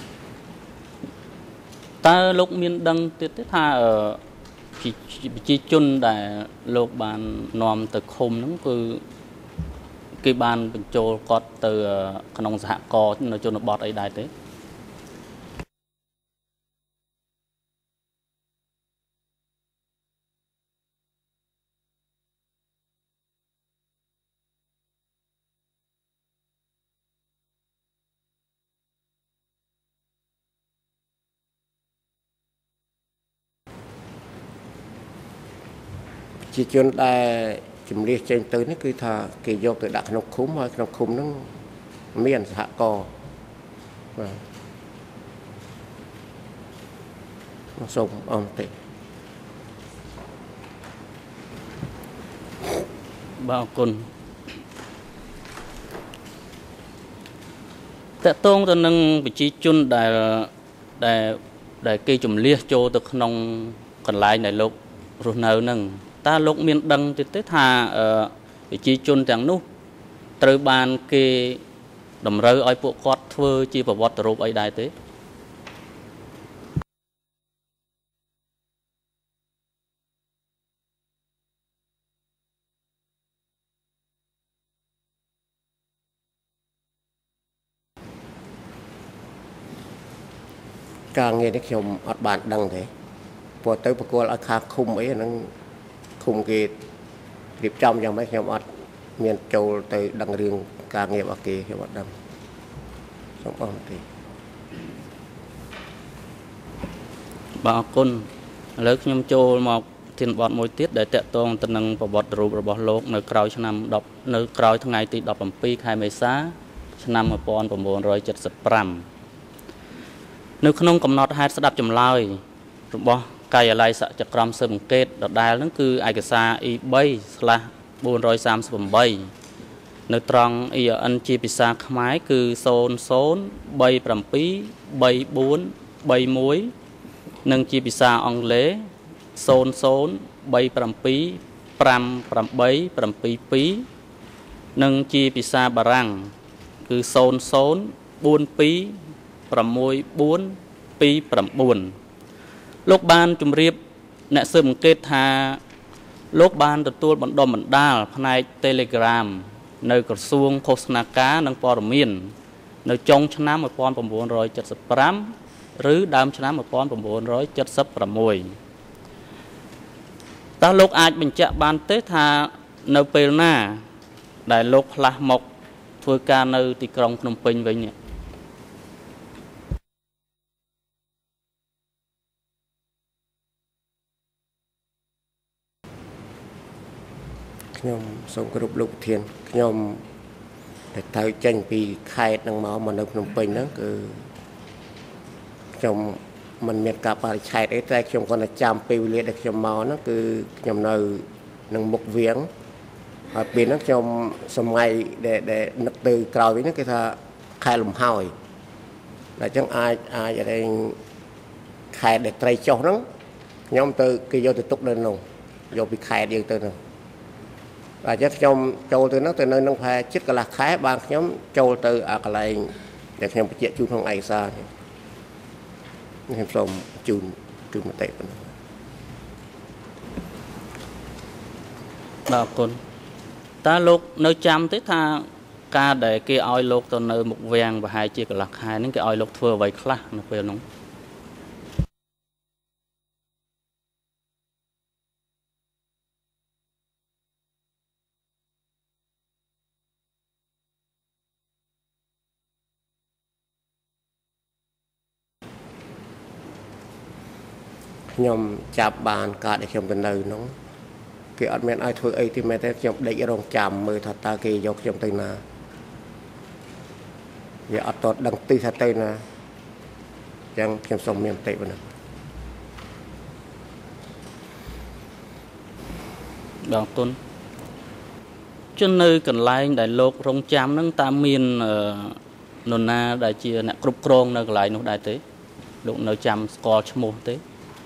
តើលោកមានដឹងទៀតទេថាប្រជាជនដែលលោកបាននាំទៅឃុំហ្នឹងគឺគេបានបញ្ចូលគាត់ទៅក្នុងសហគមន៍នៅជនបទអីដែរទេជាជនដែលជំនះចេញទៅនេះគឺថាគេយកទៅដាក់ក្នុងឃុំហើយក្នុងឃុំហ្នឹងមានសហគមន៍បាទសូមអរទេបាទអរគុណតើតងទៅនឹងប្រជាជនដែលគេជំលះចូលទៅក្នុងកន្លែងដែលលោករស់នៅហ្នឹងតើលោកមានដឹងទេថាប្រជាជនទាំងនោះត្រូវបានគេតម្រូវឲ្យពួកគាត់ធ្វើជាប្រវត្តិរូបអីដែរទេការងារនេះខ្ញុំអត់បានដឹងទេព្រោះទៅប្រគល់ឲ្យខាឃុំអីហ្នឹងឃុំគេរៀបចំយ៉ាងម៉េចខ្ញុំអត់មានចូលទៅដឹងរឿងការងាររបស់គេខ្ញុំអត់ដឹងសូមអរទេបាទអរគុណឥឡូវខ្ញុំចូលមកធានបទមួយទៀតដែលតកតងទៅនឹងប្រវត្តិរូបរបស់លោកនៅក្រោយឆ្នាំ10នៅក្រោយថ្ងៃទី17ខែមេសាឆ្នាំ1975នៅក្នុងកំណត់ហេតុស្ដាប់ចម្លើយរបស់ការិយាល័យសហចក្រមស៊ើបអង្កេតដដែលហ្នឹងគឺឯកសារ E3/438 នៅត្រង់ EN ជាភាសាខ្មែរគឺ00373431និងជាភាសាអង់គ្លេស00375872និងជាភាសាបារាំងគឺ00426429លោកបានជម្រាបអ្នកស៊ើបអង្កេតថាលោកបានទទួលបណ្ដុំបណ្ដាលផ្នែក Telegram នៅក្រសួងឃោសនាការនិងព័ត៌មាននៅចុងឆ្នាំ1975ឬដើមឆ្នាំ1976តើលោកអាចបញ្ជាក់បានទេថានៅពេលណាដែលលោកផ្លាស់មកធ្វើការនៅទីក្រុងភ្នំពេញវិញនេះខ្ញុំសូមគោរពលោកប្រធានខ្ញុំតែត្រូវចេញពីខេត្តនឹងមកនៅភ្នំពេញហ្នឹងគឺខ្ញុំមិនមានការបរិច្ឆេទអីតែខ្ញុំគាត់តែចាំពេលវេលាដែលខ្ញុំមកហ្នឹងគឺខ្ញុំនៅនឹងមុខវាងហើយពេលហ្នឹងខ្ញុំសម័យដែលនឹកទៅក្រោយវិញហ្នឹងគេថាខែលំហើយតែអញ្ចឹងអាចអីខែដែលត្រីចុះហ្នឹងខ្ញុំទៅគេយកទៅទុកនៅនោះយកពីខេត្តយើងទៅនោះអញ្ចឹងខ្ញុំចូលទៅនោះទៅនៅនឹងផែជិតកន្លះខែបានខ្ញុំចូលទៅអាកន្លែងដែលខ្ញុំបញ្ជាក់ជូនក្នុងឯកសារខ្ញុំសូមជូនមតិប៉ុណ្ណឹងបាទអរគុណតើលោកនៅចាំទេថាការដែលគេឲ្យលោកទៅនៅមុខវាំងប្រហែលជាកន្លះខែហ្នឹងគេឲ្យលោកធ្វើអ្វីខ្លះនៅពេលហ្នឹងខ្ញុំចាប់បានការដែលខ្ញុំទៅនៅនោះគេអត់មានឲ្យធ្វើអីទេមែនទេខ្ញុំដេករងចាំមើលថាតើគេយកខ្ញុំទៅណាវាអត់តដឹងទីថាទៅណាអញ្ចឹងខ្ញុំសូមមានមតិប៉ុណ្ណឹងបងទុនជន់នៅកន្លែងដែលលោករងចាំហ្នឹងតើមាននរណាដែលជាអ្នកគ្រប់គ្រងនៅកន្លែងនោះដែរទេលោកនៅចាំស្គាល់ឈ្មោះទេ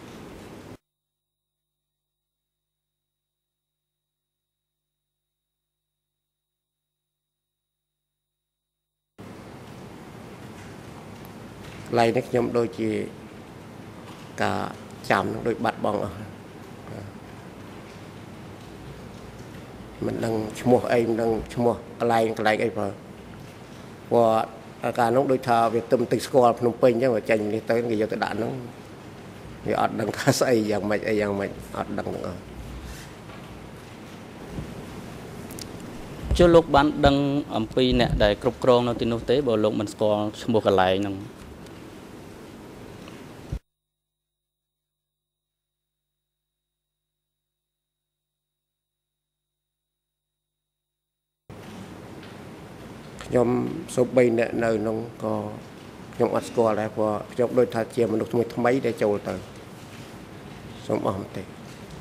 ឡៃនេះខ្ញុំដូចជាការចាំនឹងដូចបាត់បង់អស់មិនដឹងឈ្មោះអីមិនដឹងឈ្មោះកន្លែងអីបើព្រោះអាការនោះដូចថាវាទឹមទឹកស្គាល់ភ្នំពេញអញ្ចឹងបើចេញនេះទៅគេយកទៅដាក់នោះវាអត់ដឹងថាស្អីយ៉ាងម៉េចអីយ៉ាងម៉េចអត់ដឹងទាំងអស់ជឿលោកបានដឹងអំពីអ្នកដែលគ្រប់គ្រងនៅទីនោះទេបើលោកមិនស្គាល់ឈ្មោះកន្លែងហ្នឹងខ្ញុំសូម្បីអ្នកនៅក្នុងក៏ខ្ញុំអត់ស្គាល់ដែរព្រោះខ្ញុំដូចថាជាមនុស្សថ្មីដែលចូលទៅសូមអរគុណទេ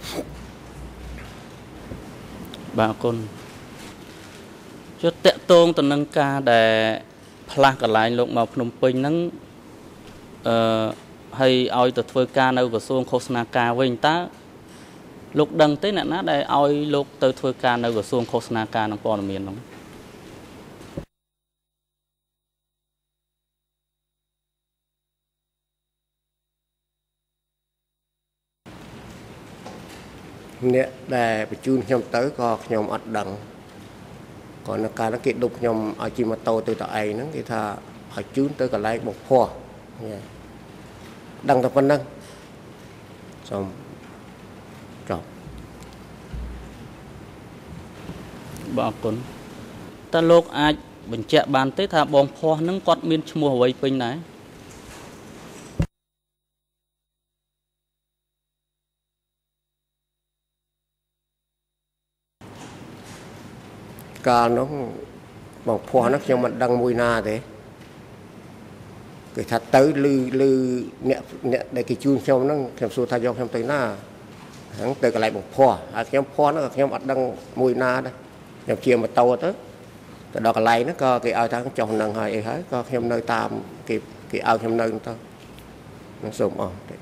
បាទអរគុណជឿតកតងទៅនឹងការដែលផ្លាស់កន្លែងលោកមកភ្នំពេញហ្នឹងហើយឲ្យទៅធ្វើការនៅក្រសួងឃោសនាការវិញតើលោកដឹងទេអ្នកណាដែលឲ្យលោកទៅធ្វើការនៅក្រសួងឃោសនាការនិងព័ត៌មានហ្នឹងអ្នកដែលបញ្ជូនខ្ញុំទៅក៏ខ្ញុំអត់ដឹងក៏នៅកាលនោះគេដុបខ្ញុំឲ្យជិះម៉ូតូទៅតឯងហ្នឹងគេថាឲ្យជូនទៅកន្លែងបងភ័ស្តុដឹងតែប៉ុណ្្នឹងសូមចប់បាទអរគុណតើលោកអាចបញ្ជាក់បានទេថាបងភ័ស្តុហ្នឹងគាត់មានឈ្មោះអ្វីពេញដែរ cả nó bằng phò nó cho mình đăng mùi na thế cái thật tới lư nè để cái chun trong nó thêm số thay do thêm tới na hắn tới cái lại bằng phò nhóm phò nó nhóm mặt đăng mùi na đấy nhóm chia một tàu tới từ đó cái lại nó có cái ao thằng chồng nằng hay hết có thêm nơi tạm cái ao thêm nơi thôi nó sụm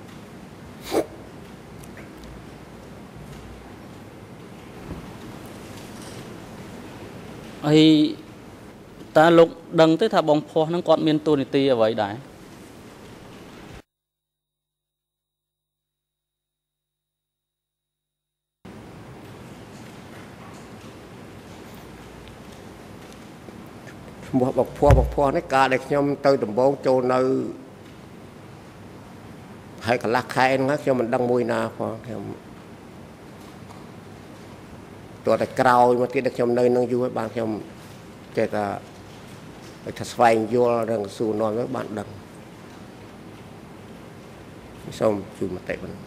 ấy ta lúc đằng tới thà bóng phò nó còn miền tu này ở vậy đấy bọc phò nó cả để nhóm tới tầm bốn châu nơi hay cả lạc khai nó cho mình đăng mùi na phòตัวแต่กราวมาที่เด็กชมเนยนั่งอยู่บางชมเจตทัศไฟยัวเรื่องสู่นอนไว้บ้านดังส้มจูมาเตะมัน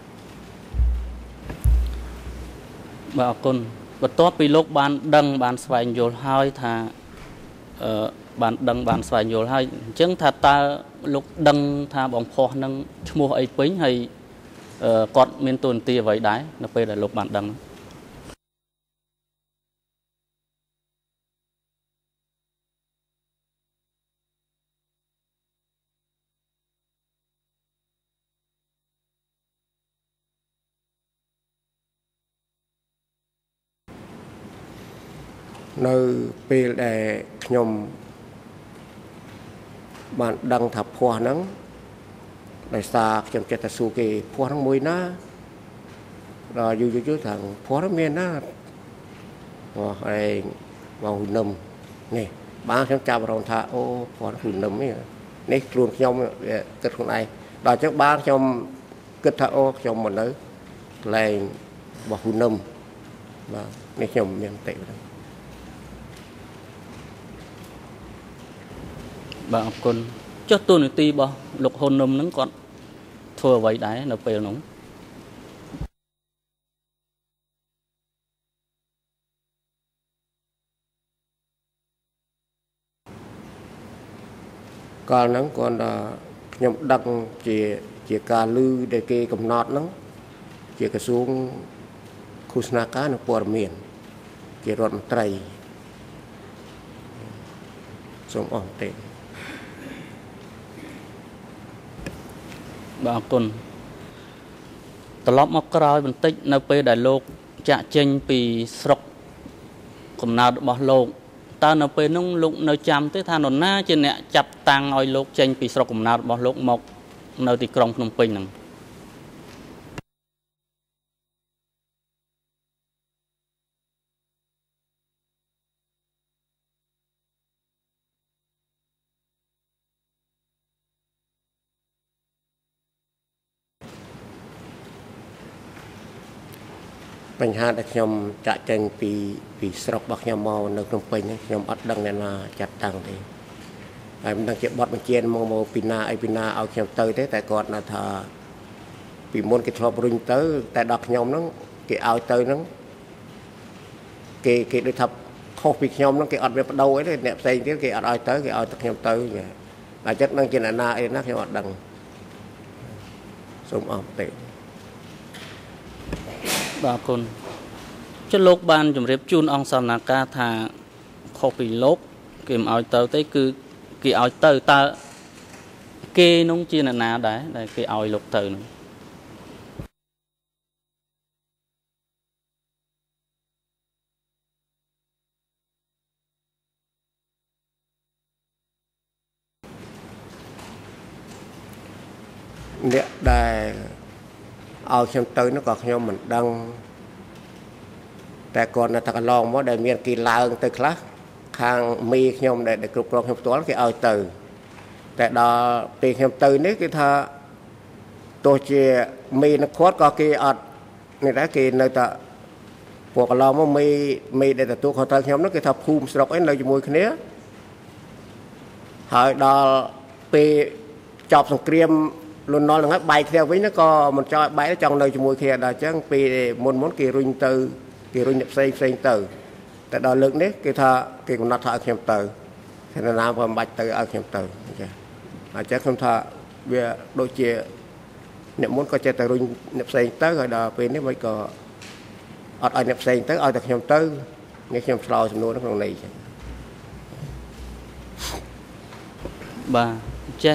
บ่าวคนบัดต่อปีโลกบ้านดังบ้านสวายโยลห้อยท่าบ้านดังบ้านสวายโยลห้อยจึงท่าตาลูกดังท่าบองพอนั่งชั่วโมงไอ้ปิ้งให้กอดเมียนตุนตีไว้ได้นับไปได้ลูกบ้านดัง nơiពេលដែលខ្ញុំបានដឹងថាភ័ស្តុហ្នឹងដោយសារខ្ញុំចិត្តតែសួរគេភ័ស្តុហ្នឹងមួយណាដល់យូរថាភ័ស្តុហ្នឹងមានណាហើយមកហ៊ុននឹមនេះបានខ្ញុំចាប់អារម្មណ៍ថាអូភ័ស្តុហ៊ុននឹមនេះខ្លួនខ្ញុំគិតខ្លួនឯងដល់អញ្ចឹងបានខ្ញុំគិតថាអូខ្ញុំមកនៅកន្លែងរបស់ហ៊ុននឹមបាទនេះខ្ញុំមានតិហ្នឹងបាទអរគុណចុះទូនីតិរបស់លោកហ៊ុននឹមហ្នឹងគាត់ធ្វើអ្វីដែរនៅពេលហ្នឹងកាលហ្នឹងគាត់ខ្ញុំដឹកជាការលឺដែលគេកំណត់ហ្នឹងជាក្រសួងឃោសនាការនិងព័ត៌មានជារដ្ឋមន្ត្រីសូមអរទេបាទអរគុណត្រឡប់មកក្រោយបន្តិចនៅពេលដែលលោកចាក់ចេញពីស្រុកកំណើតរបស់លោកតើនៅពេលនោះលោកនៅចាំទេថានរណាជាអ្នកចាប់តាំងឲ្យលោកចេញពីស្រុកកំណើតរបស់លោកមកនៅទីក្រុងភ្នំពេញហ្នឹងបញ្ហាដែលខ្ញុំចាក់ចេញពីស្រុករបស់ខ្ញុំមកនៅភ្នំពេញខ្ញុំអត់ដឹងអ្នកណាចាត់តាំងទេហើយមិនដឹងជាបទបញ្ជាមកពីណាអីពីណាឲ្យខ្ញុំទៅទេតែគាត់ណាថាពីមុនគេធ្លាប់រុញទៅតែដល់ខ្ញុំហ្នឹងគេឲ្យទៅហ្នឹងគេដូចថាខុសពីខ្ញុំហ្នឹងគេអត់វាបដូរអីទេអ្នកផ្សេងទៀតគេអត់ឲ្យទៅគេឲ្យតែខ្ញុំទៅតែចិត្តនឹងជាអ្នកណាអីណាខ្ញុំអត់ដឹងសូមអរទេបាទអរគុណចុះលោកបានជម្រាបជូនអង្គសវនាការថាខុសពីលោកគេមិនឲ្យទៅទេគឺគេឲ្យទៅតើគេនោះជាអ្នកណាដែរដែលគេឲ្យលោកទៅនោះអ្នកដែលឲ្យខ្ញុំទៅនោះក៏ខ្ញុំមិនដឹងតែគាត់នៅតែកន្លងមកដែលមានគេឡើងទៅខ្លះខាងមីខ្ញុំដែលគ្រប់គ្រងខ្ញុំផ្ទាល់គេឲ្យទៅតែដល់ពេលខ្ញុំទៅនេះគេថាទោះជាមីនៅគាត់ក៏គេអត់នេះដែរគេនៅតែពួកកន្លងមកមីដែលទទួលខុសត្រូវខ្ញុំនោះគេថាភូមិស្រុកអីនៅជាមួយគ្នាហើយដល់ពេលចប់សង្គ្រាមលន់នល់ហ្នឹងហើយបែកគ្នាវិញក៏មិនចង់ឲ្យបែកចង់នៅជាមួយគ្នាដល់អញ្ចឹងពេលមុនគេរុញទៅគេរុញអ្នកផ្សេងទៅแต่ดาวเลิกนี้คือถ้าคือคนนัดท่าเขียมเตอร์ขณะนั้นพอบัดเตอร์เอาเขียมเตอร์อาจจะคำท่าเวลโดยเฉเนี่ยmuốn có chơi từรุ่นnhập xây tới rồi đó về nếu mới có ở nhập xây tới ở tập nhầm tới nghe nhầm slow xong luôn nó còn này bà chế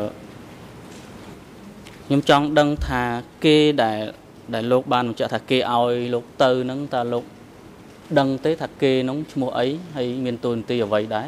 nhầm trong đăng thà kê đại lục ban chợ thà kê oi lục tư nắng ta lục đăng tới thà kê nóng mua ấy hay miền tuần tì ở vậy đấy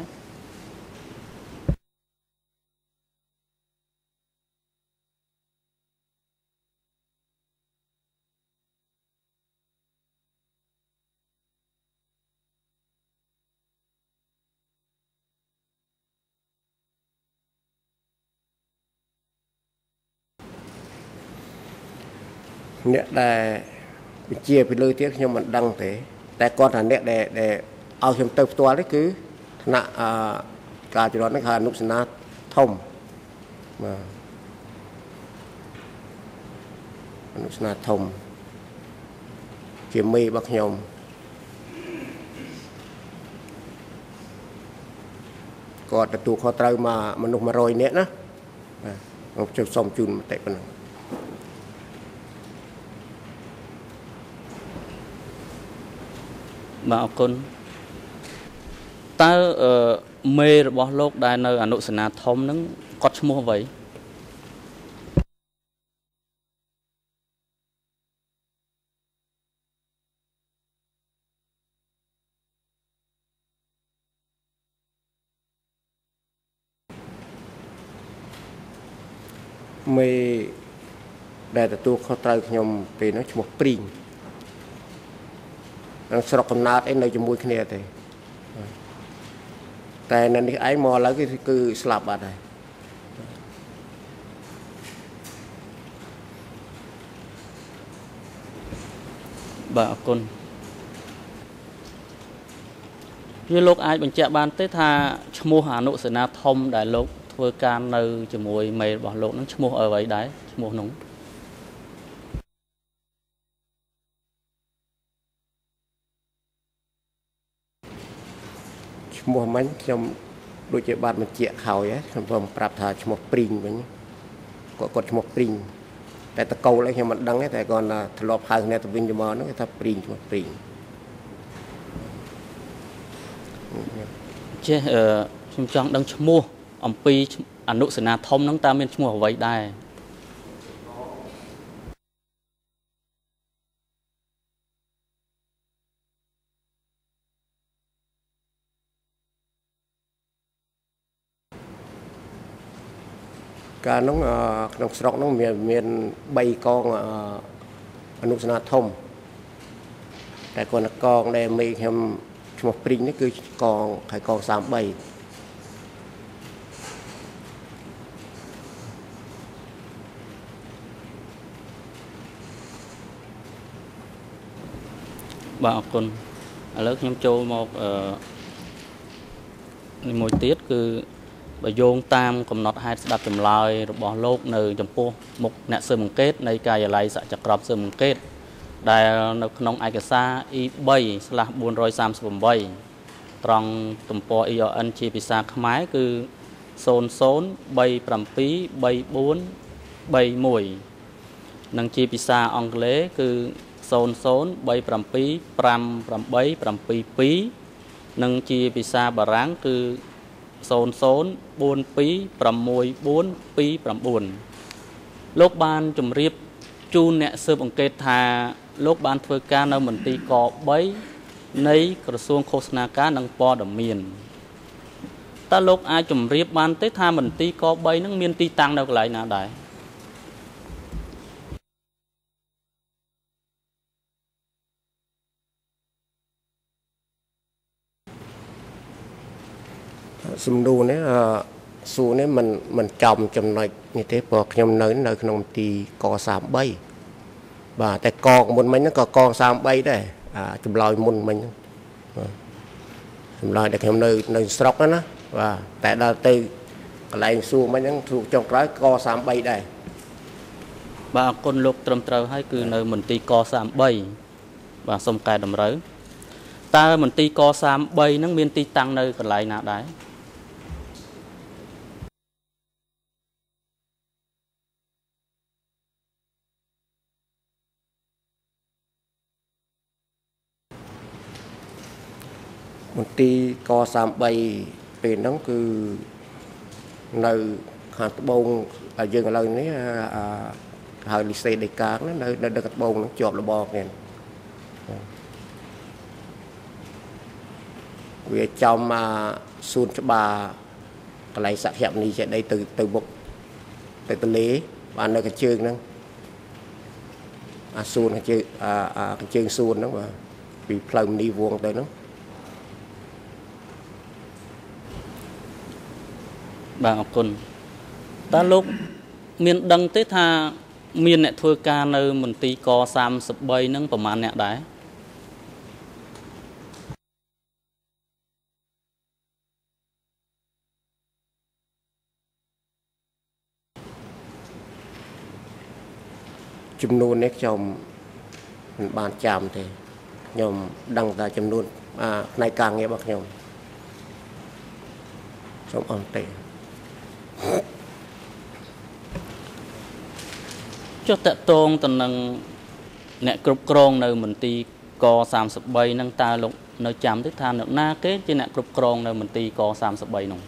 nè để chia về lưới tiếc nhưng mà đăng thếแต่ก่อนท่านเนี่ยได้เอาเข็มเติบตัวนี่คือคณะการจุฬานักการนุสนาทมนุสนาทมเขียมมีบักยมก็แต่ตัวเขาเติมมามนุษย์มาโรยเนี่ยนะเราจะส่งจุนมาเตะกัน bà học con ta mê bỏ lốc đài nơi ở nội sân thông nắng có mua vậy mê đại tuเขาเติมยมเป็นนักชมปริงสระกำนัดไอ้ในจมูกเนี่ยแต่นั่นนี่ไอ้มอแล้วก็คือสลับอะไร bà học con như lúc ai bằng chợ ban tới tha mua hà nội sân thông đại lục vừa can nơi cho mùi mày bỏ lộn nó mua ở vậy đấy mua nóng mua bánh trong đôi chơi bạn mình chẹt khảo ấy trong prap thà một pring vậy có cột một pringแต่ตะเกาแล้วยังมันดังแต่ก่อนทะเลาะพายในตะวินจะมาเนาะถ้าปริงมาปริงเจ้ชุมชนดังชมัวอมปีอนุสนาทมน้องตาเมียนชมัวไว้ได้การน้องสระน้องเมียนใบกองอนุสนาทมแต่ก่อนกองได้มีแค่ชมปริงนี่คือกองไข่กอง3 ใบ bà học con ở lớp nhóm châu một một tiết cứ bà dồn tam cầm nọt hai đập chầm lòi bỏ lốp nơi chầm po một nẹt sơ mừng kết nơi cài lại sạ chặt rập sơ mừng kết đài nông ai cả xa y bay là 437 trong tầm po y ở anh chi pisa khmái cứ sôn sốn bay pram pí bay 4 bay mùi nâng chi pisa ông lễ cứ sôn sốn bay pram pí pram bay pram pí nâng chi pisa bà ráng cứ sôn sốn 4 pí pram mùi 4 pí pram 4 lốc ban chùm riệp chu nẹ sơ bằng kết thà lốc ban thưa ca nơi mình tì có bấy nấy cửa xuông khô sna cá nâng po đầm miền ta lốc ai chùm riệp ban tới tha mình tì có bấy nâng miền tì tăng đâu lại nào đại sum đu này số này mình trồng này như thế bọc nhom nới nơi nông tì có 3 bay vàแต่กองมันมันก็กอง3 bay đấy chùm lòiมันมันchùm lòi để nhom nơi sọc đóนะvàแต่เราตีlại sốมันยังถูกจงร้อยกอ3 bay đấy បាទអរគុណលោកត្រឹមត្រូវហើយគឺនៅមន្ទីរក3បាទសូមកែតម្រូវតើមន្ទីរក33ហ្នឹងមានទីតាំងនៅកន្លែងណាដែរមន្ទីរក33ពេលហ្នឹងគឺនៅខាងត្បូងយើងឥឡូវនេះហើយលីសេដេកានៅនៅត្បូងហ្នឹងជាប់របរគ្នាវាចំសួនច្បារកន្លែងសក្យមនីចេតិយទៅមុខទៅទលេបាននៅកញ្ជើងហ្នឹងសួនកញ្ជើងសួនហ្នឹងបាទពីផ្លូវមនីវងទៅហ្នឹងបាទអរគុណតើលោកមានដឹងទេថាមានអ្នកធ្វើការនៅមន្ទីរក33ហ្នឹងប្រមាណអ្នកដែរចំនួននេះខ្ញុំមិនបានចាំទេខ្ញុំដឹងតែចំនួនផ្នែកការងាររបស់ខ្ញុំអត់ទេចុះតកតងទៅនឹងអ្នកគ្រប់គ្រងនៅមន្ទីរក33ហ្នឹងតើលោកនៅចាំទេថាអ្នកណាគេជាអ្នកគ្រប់គ្រងនៅមន្ទីរក33ហ្នឹង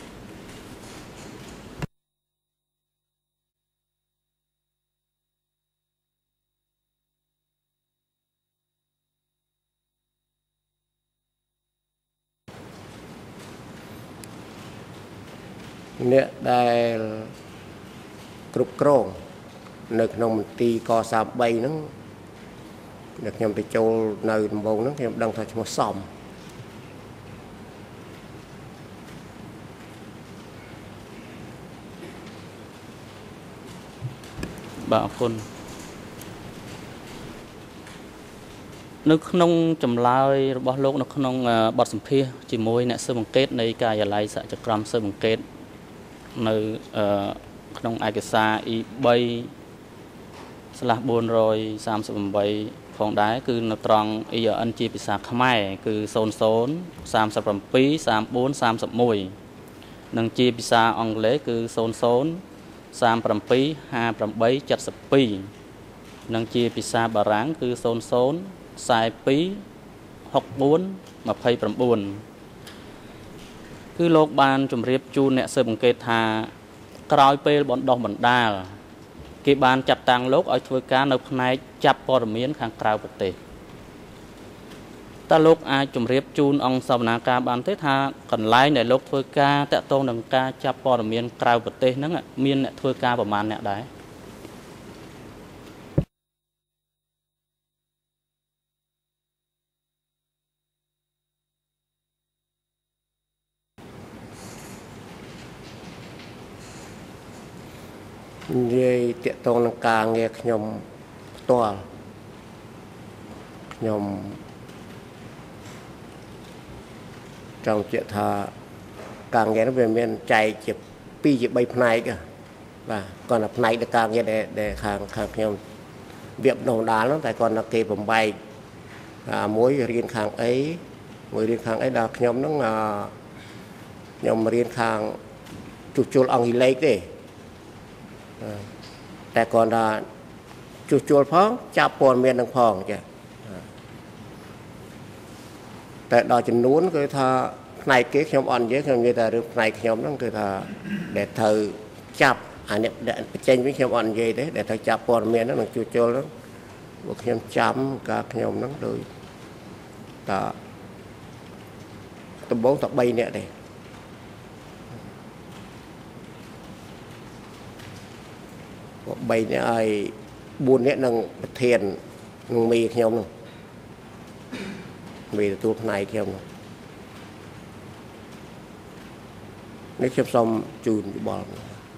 អ្នកដែលគ្រប់គ្រងនៅក្នុងមន្ទីរក33ហ្នឹងដែលខ្ញុំទៅចូលនៅដំបូងហ្នឹងខ្ញុំដឹងថាឈ្មោះសំបាទអរគុណនៅក្នុងចម្លើយរបស់លោកនៅក្នុងបទសម្ភាសន៍ជាមួយអ្នកស៊ើបអង្កេតនៃការិយាល័យសហចក្រមស៊ើបអង្កេតនៅក្នុងឯកសារ E3/438 ផងដែរគឺនៅត្រង់ ERN ជាភាសាខ្មែរគឺ00 37 34 31និងជាភាសាអង់គ្លេសគឺ00 37 58 72និងជាភាសាបារាំងគឺ00 42 64 29គឺលោកបានជម្រាបជូនអ្នកស៊ើបអង្កេតថាក្រោយពេលបណ្ដុះបណ្ដាលគេបានចាត់តាំងលោកឲ្យធ្វើការនៅផ្នែកចាប់ព័ត៌មានខាងក្រៅប្រទេសតើលោកអាចជម្រាបជូនអង្គសវនាការបានទេថាកន្លែងដែលលោកធ្វើការតាក់ទងនឹងការចាប់ព័ត៌មានក្រៅប្រទេសហ្នឹងមានអ្នកធ្វើការប្រមាណអ្នកដែរនិយាយតាក់ទងនឹងការងារខ្ញុំផ្ទាល់ខ្ញុំចង់ជឿថាការងារនោះវាមានចែកជា2ជា3ផ្នែកបាទគាត់ថាផ្នែកនៃការងារដែលខាងខ្ញុំវាបណ្ដុះបណ្ដាលហ្នឹងតែគាត់ថាគេបំបែកមួយរៀនខាងអីមួយរៀនខាងអីដល់ខ្ញុំហ្នឹងខ្ញុំរៀនខាងជួសជុលអង់គ្លេសទេតែគាត់ថាជួសជុលផងចាប់ព័ត៌មាននឹងផងចាតែដល់ចំនួនគឺថាផ្នែកគេខ្ញុំអត់និយាយខ្ញុំនិយាយតែរឿងផ្នែកខ្ញុំហ្នឹងគឺថាដែលត្រូវចាប់អានេះបញ្ចេញវិញខ្ញុំអត់និយាយទេដែលត្រូវចាប់ព័ត៌មានហ្នឹងនឹងជួសជុលហ្នឹងពួកខ្ញុំចាំការខ្ញុំហ្នឹងដូចតាដំបូងតែ3នាក់ទេ3នាក់ហើយ4នាក់នឹងប្រធាននឹងមីខ្ញុំនោះមីទទួលផ្នែកខ្ញុំនោះនេះខ្ញុំសូមជូនយោបល់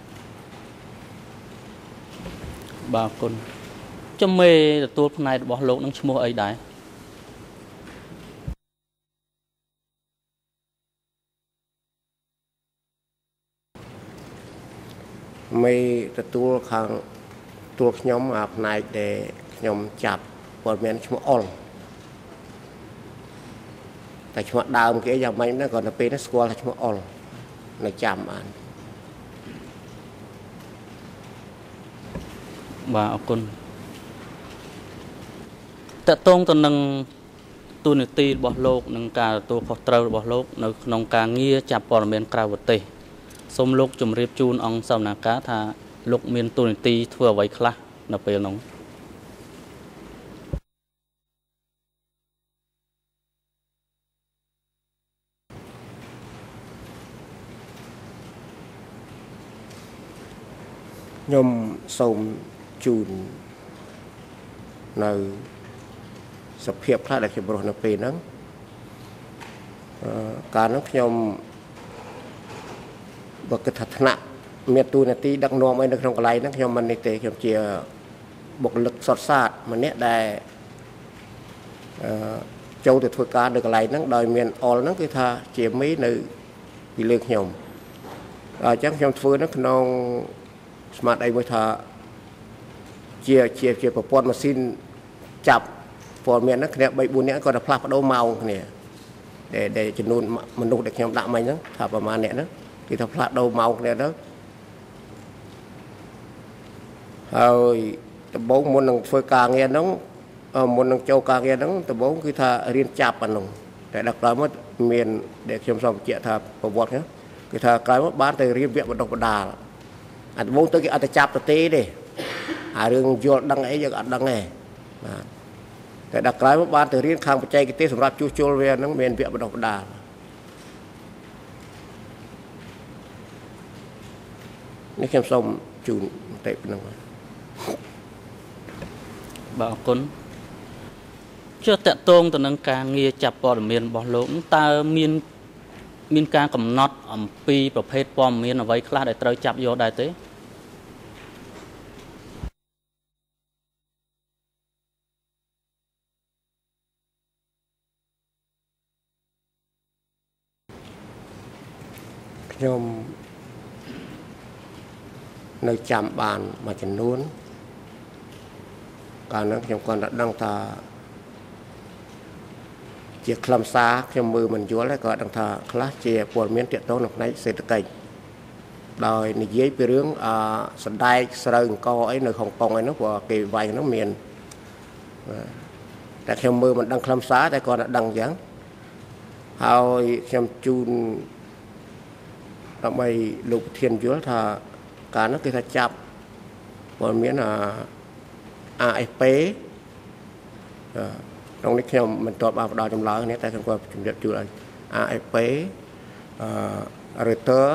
បាទអរគុណចំមេទទួលផ្នែករបស់លោកនឹងឈ្មោះអីដែរមេទទួលខាងទួលខ្ញុំផ្នែកដែលខ្ញុំចាប់ព័ត៌មានឈ្មោះអុលតែឈ្មោះដើមគេយ៉ាងម៉េចណាគាត់ទៅពេលនេះស្គាល់ថាឈ្មោះអុលនៅចាំបានបាទអរគុណតកតងទៅនឹងទូនីតិរបស់លោកនិងការទទួលខុសត្រូវរបស់លោកនៅក្នុងការងារចាប់ព័ត៌មានក្រៅប្រទេសសូមលោកជម្រាបជូនអង្គសវនាការថាលោកមានទូនីតិធ្វើអ្វីខ្លះនៅពេលនោះខ្ញុំសូមជូននៅសភាពខ្លះដែលខ្ញុំរស់នៅពេលហ្នឹងកាលហ្នឹងខ្ញុំបើគិតថាថ្នាក់មានទូនាទីដឹកនាំអីនៅក្នុងកន្លែងហ្នឹងខ្ញុំមិននេះទេខ្ញុំជាបុគ្គលិកសុទ្ធសាធម្នាក់ដែលចូលទៅធ្វើការនៅកន្លែងហ្នឹងដោយមានអុលហ្នឹងគឺថាជាមីនៅពីលើខ្ញុំអញ្ចឹងខ្ញុំធ្វើនៅក្នុងស្មាតអីមួយថាជាប្រព័ន្ធម៉ាស៊ីនចាប់ព័ត៌មានហ្នឹងគ្នា3 4នាក់គាត់ទៅផ្លាស់ប្ដូរម៉ោងគ្នាដែលចំនួនមនុស្សដែលខ្ញុំដាក់មិញហ្នឹងថាប្រហែលអ្នកហ្នឹងគេថាផ្លាស់ប្ដូរម៉ោងគ្នាទៅហើយដំបូងមុននឹងធ្វើការងារហ្នឹងមុននឹងចូលការងារហ្នឹងដំបូងគឺថារៀនចាប់អានោះតែដល់ក្រោយមកមានដែលខ្ញុំសូមបញ្ជាក់ថាប្រវត្តិហ្នឹងគឺថាក្រោយមកបានទៅរៀនវគ្គបណ្ដុះបណ្ដាលអាដំបូងទៅគេអត់ទៅចាប់ទៅទេអារឿងយល់ដឹងអីយើងអត់ដឹងទេបាទតែដល់ក្រោយមកបានទៅរៀនខាងបច្ចេកទេសសម្រាប់ជួសជុលវាហ្នឹងមានវគ្គបណ្ដុះបណ្ដាលនេះខ្ញុំសូមជូនបន្តិចប៉ុណ្ណឹងបាទអរគុណចុះតកតងទៅនឹងការងារចាប់ព័ត៌មានរបស់លោកតើមានការកំណត់អំពីប្រភេទព័ត៌មានអ្វីខ្លះដែលត្រូវចាប់យកដែរទេខ្ញុំនៅចាំបានមួយចំនួនកាលនោះខ្ញុំគាត់ដឹងថាជាខ្លឹមសារខ្ញុំមើលមិនយល់ទេក៏ដឹងថាខ្លះជាព័ត៌មានទាក់ទងនឹងផ្នែកសេដ្ឋកិច្ចដោយនិយាយពីរឿងសណ្ដែកស្រូវអង្គអីនៅហុងកុងអីនោះព្រោះគេវាយនោះមានតែខ្ញុំមើលមិនដឹងខ្លឹមសារតែគាត់ដឹងអញ្ចឹងហើយខ្ញុំជូនដើម្បីលោកប្រធានយល់ថាកាលនោះគេថាចាប់ព័ត៌មានAFP ក្នុងនេះខ្ញុំមិនទាន់បានផ្ដល់ចម្លើយនេះតែខ្ញុំគាត់ជំរាបជូនឲ្យ AFP Reuters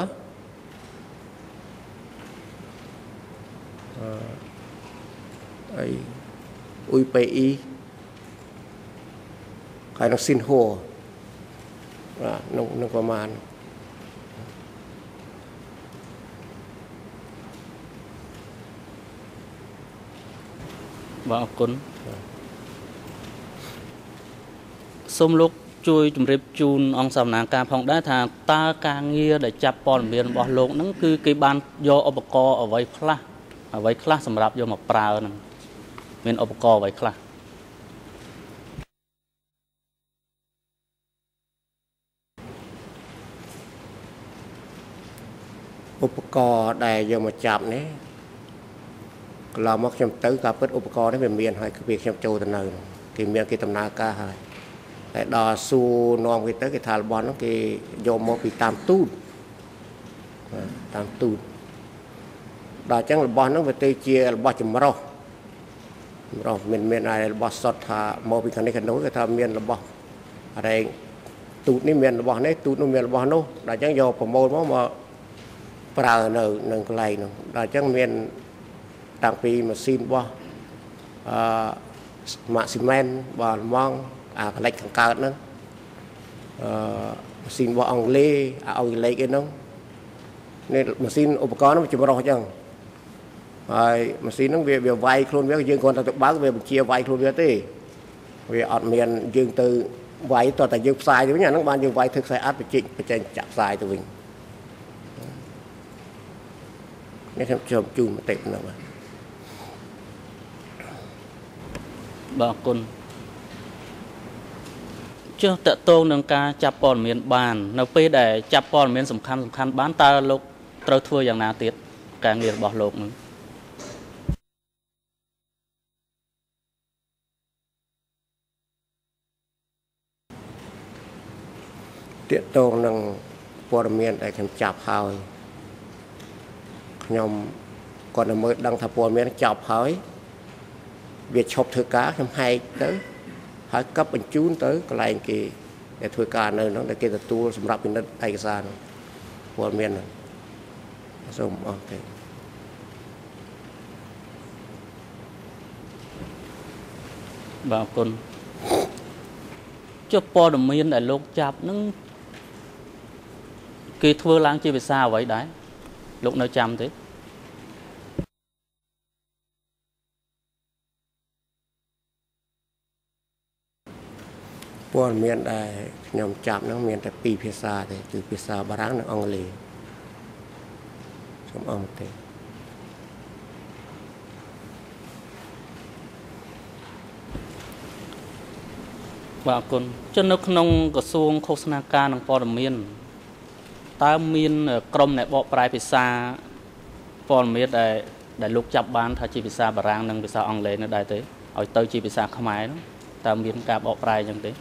អី UPI ហើយនឹង Xinhua បាទនឹងប្រមាណបាទអរគុណសូមលោកជួយជម្រាបជូនអង្គសវនាការផងដែរថាតើការងារដែលចាប់ព័ត៌មានរបស់លោកហ្នឹងគឺគេបានយកឧបករណ៍អ្វីខ្លះសម្រាប់យកមកប្រើហ្នឹងមានឧបករណ៍អ្វីខ្លះឧបករណ៍ដែលយកមកចាប់នេះកន្លងមកខ្ញុំទៅការពិតឧបករណ៍នេះវាមានហើយគឺខ្ញុំចូលទៅនៅគេមានគេដំណើរការហើយតែដល់សួរនាំគេទៅគេថារបស់ហ្នឹងគេយកមកពីតាមទូតដល់អញ្ចឹងរបស់ហ្នឹងវាទៅជារបស់ចម្រុះមានaiរបស់សុទ្ធថាមកពីខាងនេះខាងនោះគេថាមានរបស់អរែងទូតនេះមានរបស់នេះទូតនោះមានរបស់នោះដល់អញ្ចឹងយកប្រមូលមកប្រើនៅនឹងកន្លែងនោះដល់អញ្ចឹងមានតាំងពីម៉ាស៊ីនរបស់ម៉ាស៊ីមែនរបស់ល្មងផ្លេចខាងកើតហ្នឹងម៉ាស៊ីនរបស់អង់គ្លេសអង់គ្លេសឯនោះនេះម៉ាស៊ីនឧបករណ៍នោះចម្រុះអញ្ចឹងហើយម៉ាស៊ីនហ្នឹងវាវាយខ្លួនវាយើងគ្រាន់តែទៅបើកវាបញ្ជាវាយខ្លួនវាទេវាអត់មានយើងទៅវាយតតែយើងផ្សាយទៅវិញអាហ្នឹងបានយើងវាយធ្វើខ្សែអត់បញ្ចេញចាក់ផ្សាយទៅវិញនេះខ្ញុំជូនបន្តិចហ្នឹងបាទបាទអរគុណ chưa tệ tôn nâng ca chạp bò miền bàn nó phê để chạp bò miền sầm khăn bán ta lúc trâu thua dạng nào tiết càng nghiền bỏ lột nữa tiết tôn nâng bò miền để chấm chạp hơi nhom còn là mới đăng tháp bò miền chạp hơi việc chụp thử cá chấm hay tới hãy cấp bên chú tới cái này kì để thuê cả nơi nó để kia là tu sắm rạp bên đất ai ra của miền này rồi ok bảo con cho po đồng miền đại lục chạp nó kỳ thưa lang chi về sao vậy đấy lúc nơi chăm thế bò miền đây nhom chạm nó miền tại pi phía xa thì từ phía xa bà ráng nó ông lì xong ông thế bảo con cho nó không có xuông khâu sna ca nông po đồng miền ta miền krom này bỏ prai phía xa po đồng miền đây đại lục chập bán thay chi phía xa bà ráng nâng phía xa ông lì nó đại thế ở tới chi phía xa không ai đó ta miền ca bỏ prai như thế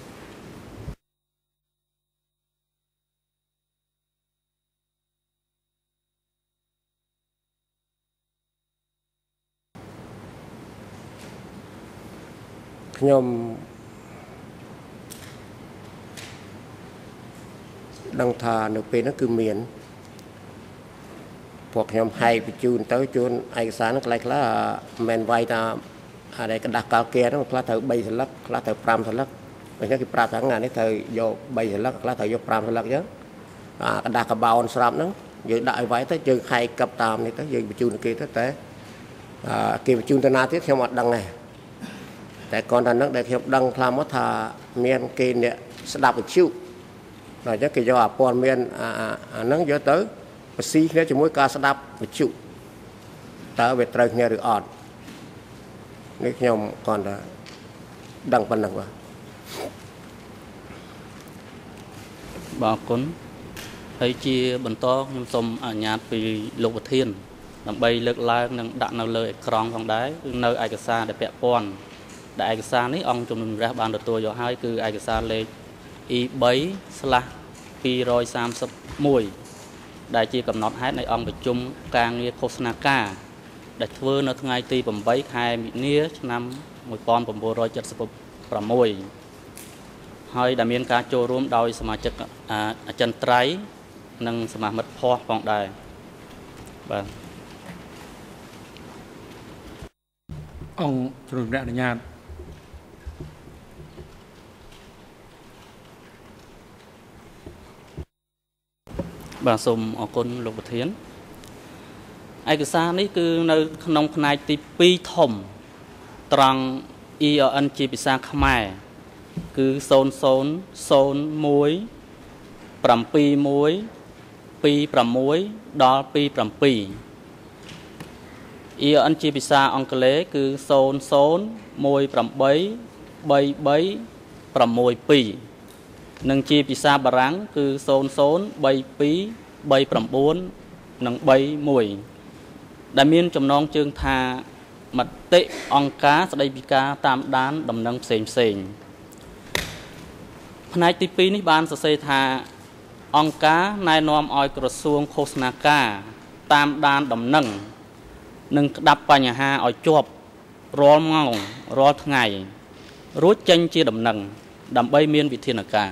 nhom đăng thà được về nó cứ miền hoặc nhom hay bị chun tới chun ai sáng nó lại là men vay ta ở đây cái đặc cao kia nó là thợ bay lắc là thợ pram thợ lắc mình nhớ cái pram tháng ngày đấy thợ vô bay lắc là thợ vô pram thợ lắc chứ cái đặc cao bao sắm nó giờ đại vay tới chơi hay cặp tam này tới giờ bị chun kia tới té kia bị chun tới na tiếp theo mặt đăng nàyแต่ก่อนนั้นนักเด็กดังคลามว่าถ้าเมียนเกณฑ์เนี่ยสดับไปชิวหลังจากที่จะว่าปอนเมียนนั่งเยอะtớiซีเนี่ยจะมุ่งการสดับไปชิวแต่เวทเตอร์เนี่ยหรืออ่อนนี่ขยมก่อนดังปันดังว่าบอกคนให้เชียบรรโต้ยมสมญาติไปลงประเทศนำไปเลิกไล่นั่งดักนั่งเลยครองของได้เนยไอกษาได้แปะปอนđại ái xa này ông trong ra ban đầu tôi cho hai cứ ái xa lên y bấy sla pi rồi sam sập mùi đại chi cầm nọt hết này ông bị chung càng nghe Kosnaka đại thưa nó ngày ti bầm bấy hai mỹ nia năm một con bầm bồ rồi chật sập bầm mùi hơi đại miền ca châu rôm đôi sma chật chân trái nâng sma mật pho vòng đài vâng ông trường đại nhàn bà sùng ở con lục thiến ai cứ xa ní cứ nơi nông này thì pi thom trăng y ở anh chỉ bị sang khmer cứ sôn muối pram pi muối pi pram muối đo pi pram pi y ở anh chỉ bị sang ông lễ cứ sôn muối pram bay pram muối pi nâng chi bị xa bà ráng cứ sôn bay pí bay pram bốn nâng bay mùi đại miên trong non chương thà mặt tệ ong cá sẽ đây bị cá tam đán đầm nâng xềnh này tí pi ní ban sẽ xây thà ong cá nai nom oi cờ xuông Kosnaka tam đán đầm nâng đập vào nhà ha oi chộp rô ngong rô ngày rút chân chia đầm nâng đầm bay miên vị thiên ở cả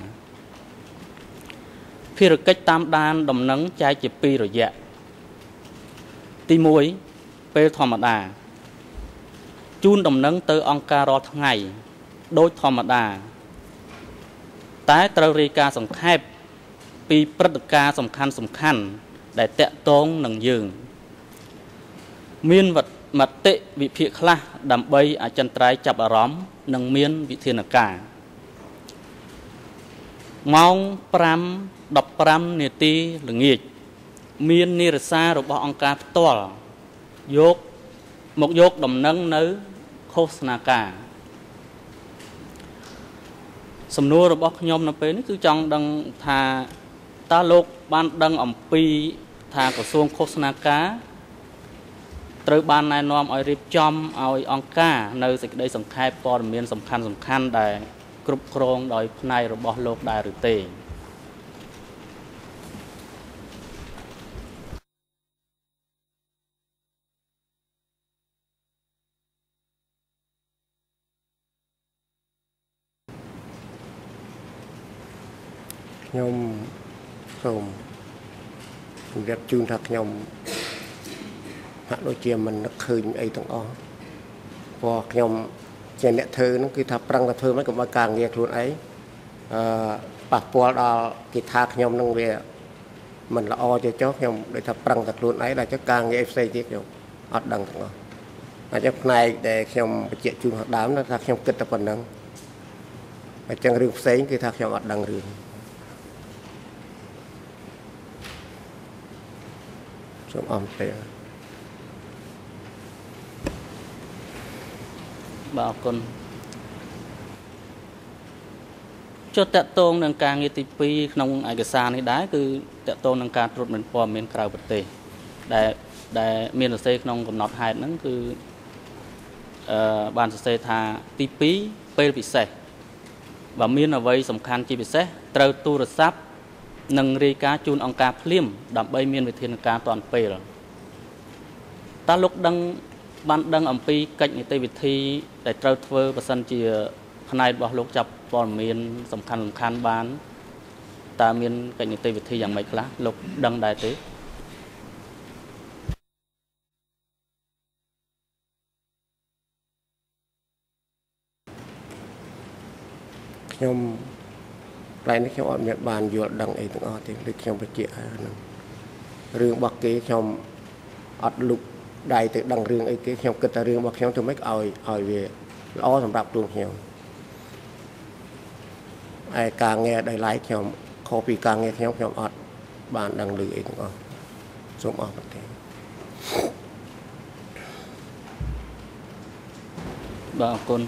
khi được cách tam đan đầm nắng trái chip pi rồi dạ ti muối pe thom đà chun đầm nắng từ ông ca ro ngày đôi thom đà tái trâu ri ca sòng khép pi prat ca sòng khăn để tẹt tông nằng dường miên vật mặt tệ vị phiệt khla đầm bay ở chân trái chập ở róm nằng miên vị thiên ở cả mong pram đập pram nề ti là nghiệt miên nề sa rồi bỏ ông ca to dốt một dốt đầm nâng nứ Kosnaka សំណួររបស់ខ្ញុំនៅពេលនេះគឺចង់ដឹងថាតើលោកបានដឹងអំពីថាក្រសួងឃោសនាការត្រូវបានណែនាំឲ្យរៀបចំឲ្យអង្គការនៅសេចក្តីសង្ខេបព័ត៌មានសំខាន់ដែលគ្រប់គ្រងដោយផ្នែករបស់លោកដែរឬទេខ្ញុំសូមជម្រាបជូនថាខ្ញុំហាក់ដូចជាមិននឹកឃើញអីទាំងអស់ព្រោះខ្ញុំជាអ្នកធ្វើហ្នឹងគឺថាប្រឹងតែធ្វើមិនកុំឲ្យការងារខ្លួនឯងប៉ះពាល់ដល់គេថាខ្ញុំនឹងវាមិនល្អទេចុះខ្ញុំដូចថាប្រឹងតែខ្លួនឯងដល់ចុះការងារផ្សេងទៀតខ្ញុំអត់ដឹងទាំងអស់អញ្ចឹងផ្នែកដែលខ្ញុំបញ្ជាក់ជូនខាងដើមថាខ្ញុំគិតតែប៉ុណ្្នឹងអញ្ចឹងរឿងផ្សេងគឺថាខ្ញុំអត់ដឹងរឿងសូមអរគុណបាទអរគុណចុះតកតងនឹងការងារទី2ក្នុងឯកសារនេះដែរគឺតកតងនឹងការត្រួតពិនិត្យព័ត៌មានក្រៅប្រទេសដែលមានសរសេរក្នុងកំណត់ហេតុហ្នឹងគឺបានសរសេរថាទី2ពេលពិសេសបើមានអ្វីសំខាន់ជាពិសេសត្រូវទូរស័ព្ទនិងរាយការណ៍ជូនអង្គការភ្លាមដើម្បីមានវិធានការទាន់ពេលតើលោកបានដឹងអំពីកិច្ចនីតិវិធីដែលត្រូវធ្វើបើសិនជាផ្នែករបស់លោកចាប់ព័ត៌មានសំខាន់បានតើមានកិច្ចនីតិវិធីយ៉ាងម៉េចខ្លះលោកដឹងដែរទេខ្ញុំផ្នែកនេះខ្ញុំអត់មានបានយល់ដឹងអីទាំងអស់ទេដូចខ្ញុំបញ្ជាក់ហ្នឹងរឿងរបស់គេខ្ញុំអត់លុបដៃទៅដឹងរឿងអីគេខ្ញុំគិតតែរឿងរបស់ខ្ញុំធ្វើម៉េចឲ្យវាល្អសម្រាប់ខ្លួនខ្ញុំឯការងារដែលឡៃខ្ញុំខុសពីការងារខ្ញុំអត់បានដឹងឮអីទាំងអស់សូមអរគុណទេបាទអរគុណ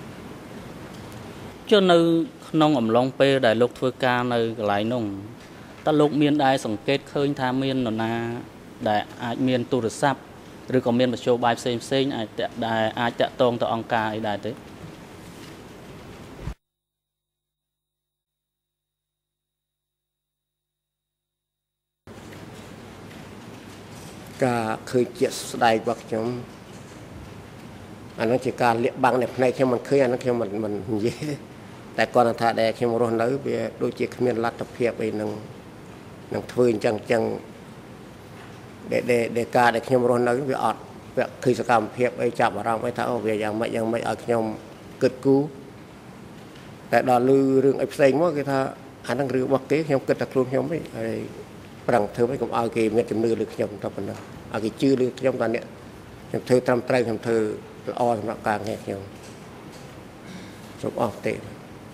ចុះនៅក្នុងអំឡុងពេលដែលលោកធ្វើការនៅកន្លែងនោះតើលោកមានដែរសង្កេតឃើញថាមាននរណាដែលអាចមានទូរស័ព្ទឬក៏មានមធ្យោបាយផ្សេងអាចតាក់ទងទៅអង្គការអីដែរទេការឃើញជាក់ស្ដែងរបស់ខ្ញុំអានោះជាការលាក់បាំងនៅផ្នែកខ្ញុំមិនឃើញអានោះខ្ញុំមិននិយាយតែគាត់ថាដែលខ្ញុំរស់នៅវាដូចជាគ្មានលទ្ធភាពអីនឹងធ្វើអញ្ចឹងដែលការដែលខ្ញុំរស់នៅវាអត់វាឃើញសកម្មភាពអីចាប់អារម្មណ៍អីថាអូវាយ៉ាងម៉េចឲ្យខ្ញុំគិតគូរតែដល់ឮរឿងអីផ្សេងមកគេថាអាហ្នឹងរឿងរបស់គេខ្ញុំគិតតែខ្លួនខ្ញុំឯងហើយប្រឹងធ្វើឲ្យកុំឲ្យគេមានជំនឿលើខ្ញុំតែប៉ុណ្ណឹងឲ្យគេជឿលើខ្ញុំតែអ្នកខ្ញុំធ្វើត្រឹមត្រូវខ្ញុំធ្វើល្អសម្រាប់ការងារខ្ញុំសូមអរទេ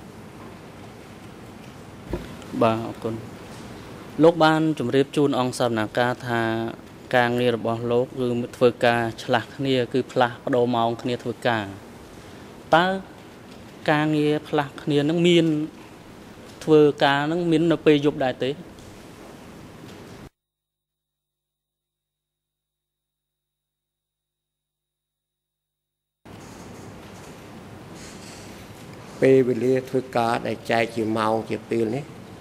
បាទអរគុណលោកបានជម្រាបជូនអង្គសវនាការថាការងាររបស់លោកគឺធ្វើការឆ្លាស់គ្នាគឺផ្លាស់ប្ដូរម៉ោងគ្នាធ្វើការតើការងារផ្លាស់គ្នានឹងមានធ្វើការនឹងមាននៅពេលយប់ដែរទេពេលវេលាធ្វើការដែលចែកជាម៉ោងជាពេលនេះ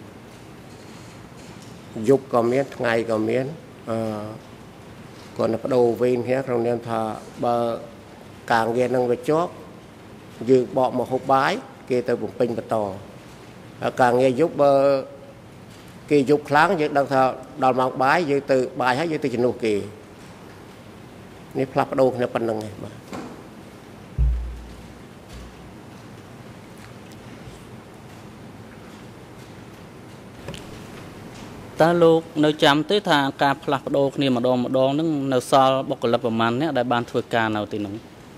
យប់ក៏មានថ្ងៃក៏មានគាត់បដូរវេនគ្នាក្នុងនាមថាបើការងារនឹងវាជាប់យើងបកមកហូបបាយគេទៅបំពេញបន្តហើយការងារយប់បើគេយប់ខ្លាំងយើងដឹងថាដល់ម៉ោងបាយយើងទៅបាយហើយយើងទៅជំនួសគេនេះផ្លាស់ប្ដូរគ្នាប៉ុណ្្នឹងឯងបាទតើលោកនៅចាំទេថាការផ្លាស់ប្ដូរគ្នាម្ដងហ្នឹងនៅសល់បុគ្គលិកប្រមាណអ្នកដែលបានធ្វើការនៅទីនោះ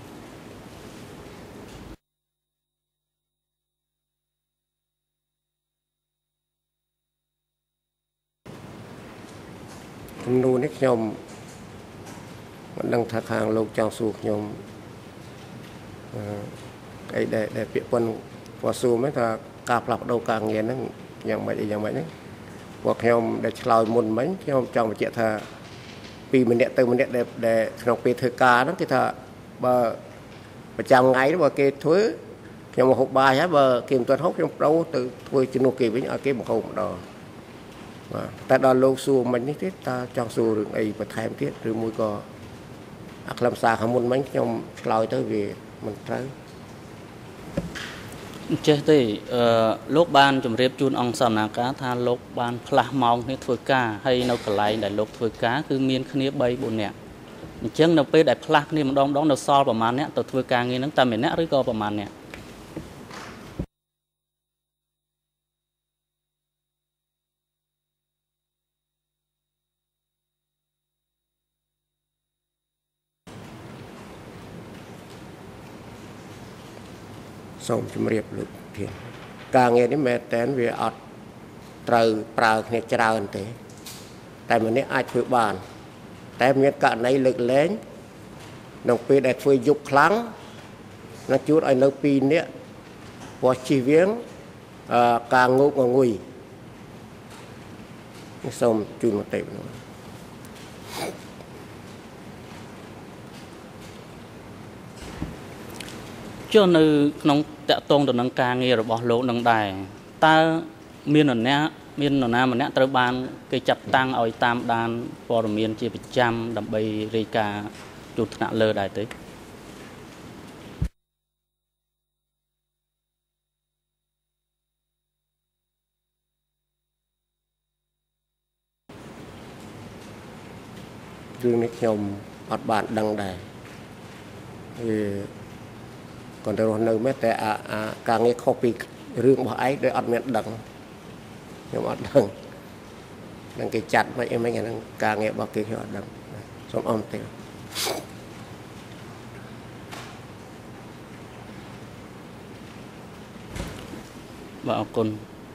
ចំនួននេះខ្ញុំមិនដឹងថាខាងលោកចង់សួរខ្ញុំអីដែលពាក្យប៉ុនគាត់សួរមែនថាការផ្លាស់ប្ដូរការងារហ្នឹងយ៉ាងម៉េចហ្នឹងពួកខ្ញុំដែលឆ្លើយមុនមិញខ្ញុំចង់បញ្ជាក់ថាពីម្នាក់ទៅម្នាក់ដែលក្នុងពេលធ្វើការហ្នឹងគេថាបើប្រចាំថ្ងៃបើគេធ្វើខ្ញុំហូបបាយហើយបើគេមិនទាន់ហូបខ្ញុំប្រូទៅធ្វើជំនួសគេវិញឲ្យគេមកហូបម្ដងបាទតែដល់លោកសួរមិញនេះទៀតតើចង់សួររឿងអីបន្ថែមទៀតឬមួយក៏អាខ្លឹមសារខាងមុនមិញខ្ញុំឆ្លើយទៅវាមិនត្រូវចេះទេលោកបានជម្រាបជូនអង្គសនាការថាលោកបានផ្លាស់ម៉ោងគ្នាធ្វើការហើយនៅកន្លែងដែលលោកធ្វើការគឺមានគ្នា3 4នាក់អញ្ចឹងនៅពេលដែលផ្លាស់គ្នាម្ដងនៅសល់ប្រមាណអ្នកទៅធ្វើការងារហ្នឹងតែម្នាក់ឬក៏ប្រមាណអ្នកសូមជម្រាបលោកធានការងារនេះមែនតែនវាអត់ត្រូវប្រើគ្នាច្រើនទេតែម្នាក់អាចធ្វើបានតែមានករណីលើកលែងនៅពេលដែលធ្វើយប់ខ្លាំងនឹងជួនឲ្យនៅ2នាក់ពោះជិះវៀងការងូកងុយសូមជូនមតិនោះចុះនៅក្នុងតកតងទៅនឹងការងាររបស់លោកនឹងដែរតើមាននរណាម្នាក់ត្រូវបានគេចាត់តាំងឲ្យតាមដានព័ត៌មានជាប្រចាំដើម្បីរាយការណ៍ជូនថ្នាក់លើដែរទេរឿងនេះខ្ញុំអត់បានដឹងដែរcòn tôi nói mấy tại càng nghe copy rương bỏ ấy để ăn miếng đằng nhưng mà đằng cái chặt vậy em mấy cái càng nghe bao cái họ đằng xong âm tiền và con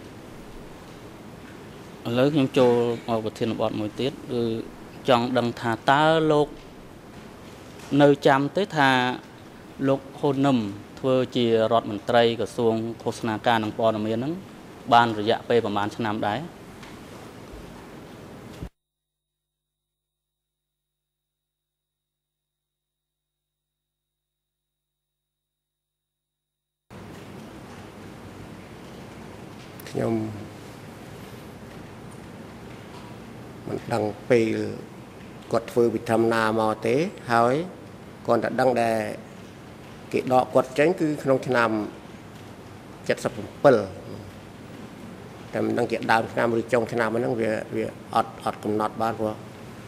lớn nhóm châu ở một thiên bọn mỗi tiết chọn đằng thả ta lột nơi chăm tới thàលោកហ៊ុននឹមធ្វើជារដ្ឋមន្ត្រីក្រសួងឃោសនាការនិងព័ត៌មានហ្នឹងបានរយៈពេលប្រហែលឆ្នាំដែរខ្ញុំមិនដឹងពេលគាត់ធ្វើវិធានណាមកទេហើយគាត់តែដឹងដែរគេដកគាត់ចេញគឺក្នុងឆ្នាំ77តែមិនដឹងជាដើមឆ្នាំឬចុងឆ្នាំហ្នឹងវាអត់កំណត់បានព្រោះ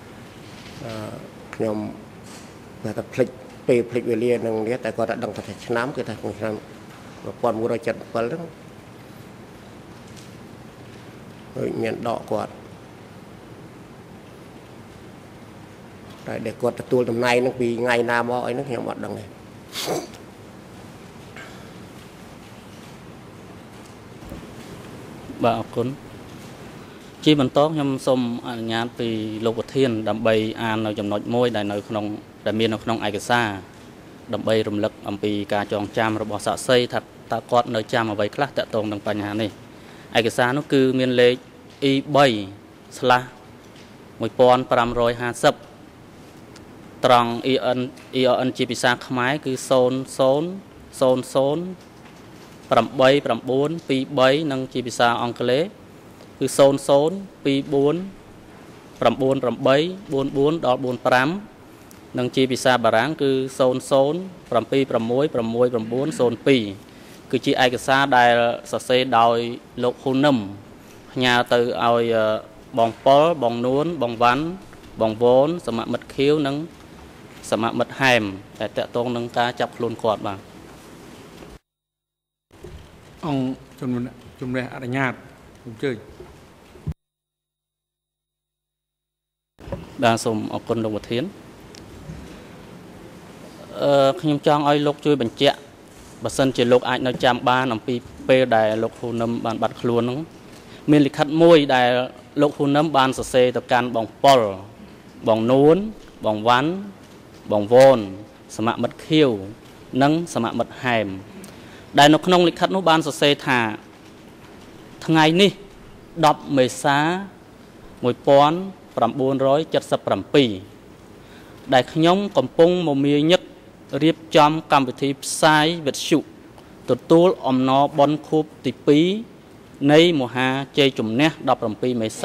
ខ្ញុំតែភ្លេចពេលភ្លេចវេលានឹងនេះតែគាត់តែដឹងថាឆ្នាំគឺថាក្នុងឆ្នាំ1977ហ្នឹងហើយមានដកគាត់តែដែលគាត់ទទួលតំណែងហ្នឹងពីថ្ងៃណាមកអីហ្នឹងខ្ញុំអត់ដឹងទេបាទអរគុណជាបន្តខ្ញុំសូមអនុញ្ញាតពីលោកប្រធានដើម្បីអាននៅចំណុចមួយដែលនៅក្នុងដែលមាននៅក្នុងឯកសារដើម្បីរំលឹកអំពីការចងចាំរបស់សាក្សីថាតើគាត់នៅចាំអ្វីខ្លះតាក់ទងនឹងបញ្ហានេះឯកសារនោះគឺមានលេខ E3/1550 ត្រង់ EN ជាភាសាខ្មែរគឺ00008923និងជាភាសាអង់គ្លេសគឺ0024884445និងជាភាសាបារាំងគឺ0076660902គឺជាឯកសារដែលសរសេរដោយលោកហ៊ុននឹមផ្ញើទៅឲ្យបងប៉ុលបងនួនបងវ៉ាន់បងវ៉នសមាមិត្តខៀវនិងសមាមិត្តហែមតែតកតងនឹងការចាប់ខ្លួនគាត់បាទអង្គជំនះអនុញ្ញាតអញ្ជើញបាទសូមអរគុណលោកប្រធានខ្ញុំចង់ឲ្យលោកជួយបញ្ជាក់បើសិនជាលោកអាចនៅចាំបានអំពីពេលដែលលោកហ៊ុននឹមបានបាត់ខ្លួនហ្នឹងមានលិខិតមួយដែលលោកហ៊ុននឹមបានសរសេរទៅកាន់បងប៉ុលបងនួនបងវ៉ាន់បងវ៉នសមាមិត្តខៀវនិងសមាមិត្តហែមដែលនៅក្នុងលិខិតនោះបានសរសេរថាថ្ងៃនេះ10 មេសា 1977 ដែលខ្ញុំកំពុងមមាញឹករៀបចំកម្មវិធីផ្សាយវិទ្យុទទួលអំណរបុណ្យខួបទី 2 នៃមហាជ័យជំនះ 17 មេសា